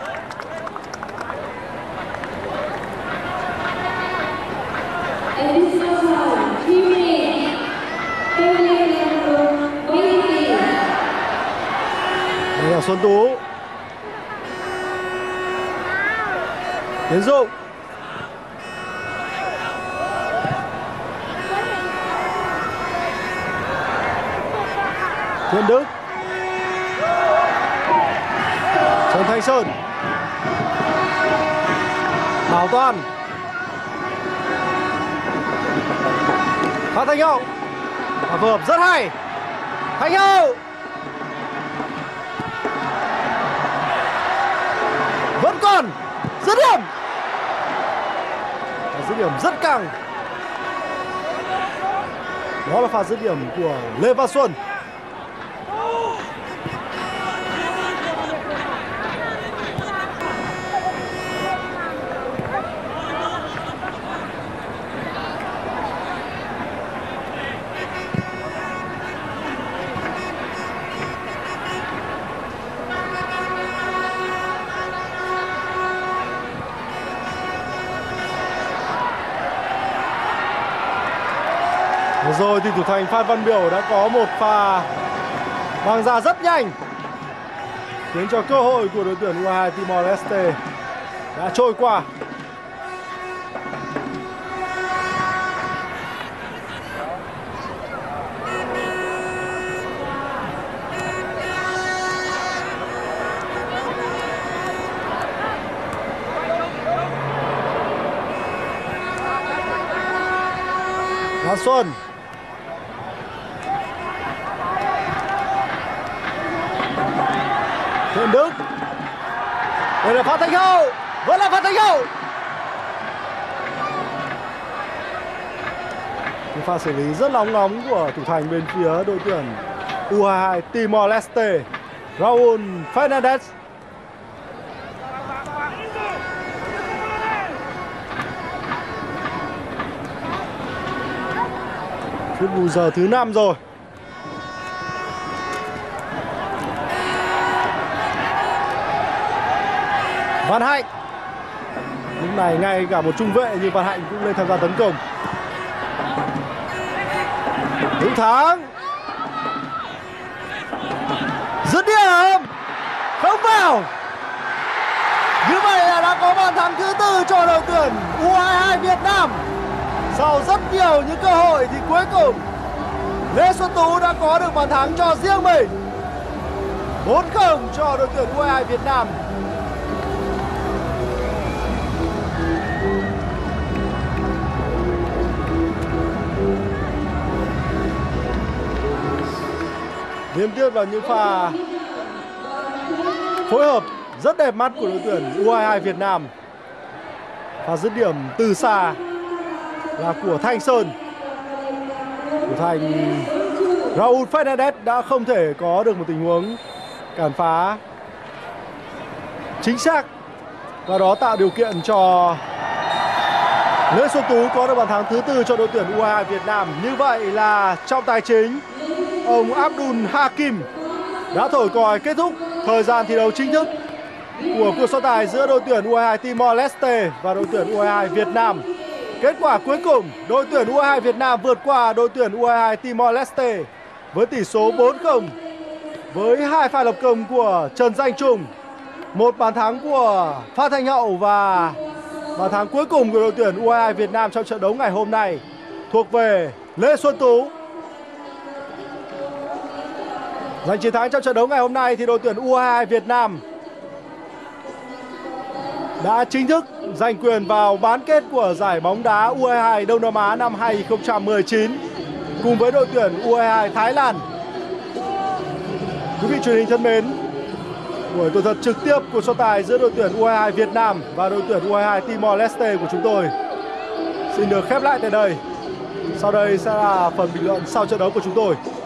Đây là Xuân Tú. Tiến Dụng. Thiên Đức. Trần Thanh Sơn. Bảo toàn. Pha Thanh Hậu. Phối hợp rất hay. Thanh Hậu. Vẫn còn. Dứt điểm. Dứt điểm rất căng. Đó là pha dứt điểm của Lê Văn Xuân. Rồi thì thủ thành Phan Văn Biểu đã có một pha băng ra rất nhanh, khiến cho cơ hội của đội tuyển U22 Timor-Leste đã trôi qua. Văn Xuân. Thiên Đức. Đây là Phan Thanh Hậu. Vẫn là Phan Thanh Hậu. Một pha xử lý rất nóng nóng của thủ thành bên phía đội tuyển U22 Timor Leste, Raul Fernandez. Phút bù giờ thứ 5 rồi. Văn Hạnh. Lúc này ngay cả một trung vệ như Văn Hạnh cũng lên tham gia tấn công. Hữu Thắng. Dứt điểm. Không vào. Như vậy là đã có bàn thắng thứ 4 cho đội tuyển U22 Việt Nam. Sau rất nhiều những cơ hội thì cuối cùng Lê Xuân Tú đã có được bàn thắng cho riêng mình. 4-0 cho đội tuyển U22 Việt Nam. Liên tiếp vào những pha phối hợp rất đẹp mắt của đội tuyển U22 Việt Nam. Pha dứt điểm từ xa là của Thanh Sơn. Thủ thành Raul Fernandez đã không thể có được một tình huống cản phá chính xác, và đó tạo điều kiện cho Lê Xuân Tú có được bàn thắng thứ 4 cho đội tuyển U22 Việt Nam. Như vậy là trọng tài chính ông Abdul Hakim đã thổi còi kết thúc thời gian thi đấu chính thức của cuộc so tài giữa đội tuyển U22 Timor Leste và đội tuyển U22 Việt Nam. Kết quả cuối cùng, đội tuyển U22 Việt Nam vượt qua đội tuyển U22 Timor Leste với tỷ số 4-0, với 2 pha lập công của Trần Danh Trung, một bàn thắng của Phan Thanh Hậu, và bàn thắng cuối cùng của đội tuyển U22 Việt Nam trong trận đấu ngày hôm nay thuộc về Lê Xuân Tú. Giành chiến thắng trong trận đấu ngày hôm nay thì đội tuyển U22 Việt Nam đã chính thức giành quyền vào bán kết của giải bóng đá U22 Đông Nam Á năm 2019 cùng với đội tuyển U22 Thái Lan. Quý vị truyền hình thân mến, buổi tường thuật trực tiếp cuộc so tài giữa đội tuyển U22 Việt Nam và đội tuyển U22 Timor Leste của chúng tôi xin được khép lại tại đây. Sau đây sẽ là phần bình luận sau trận đấu của chúng tôi.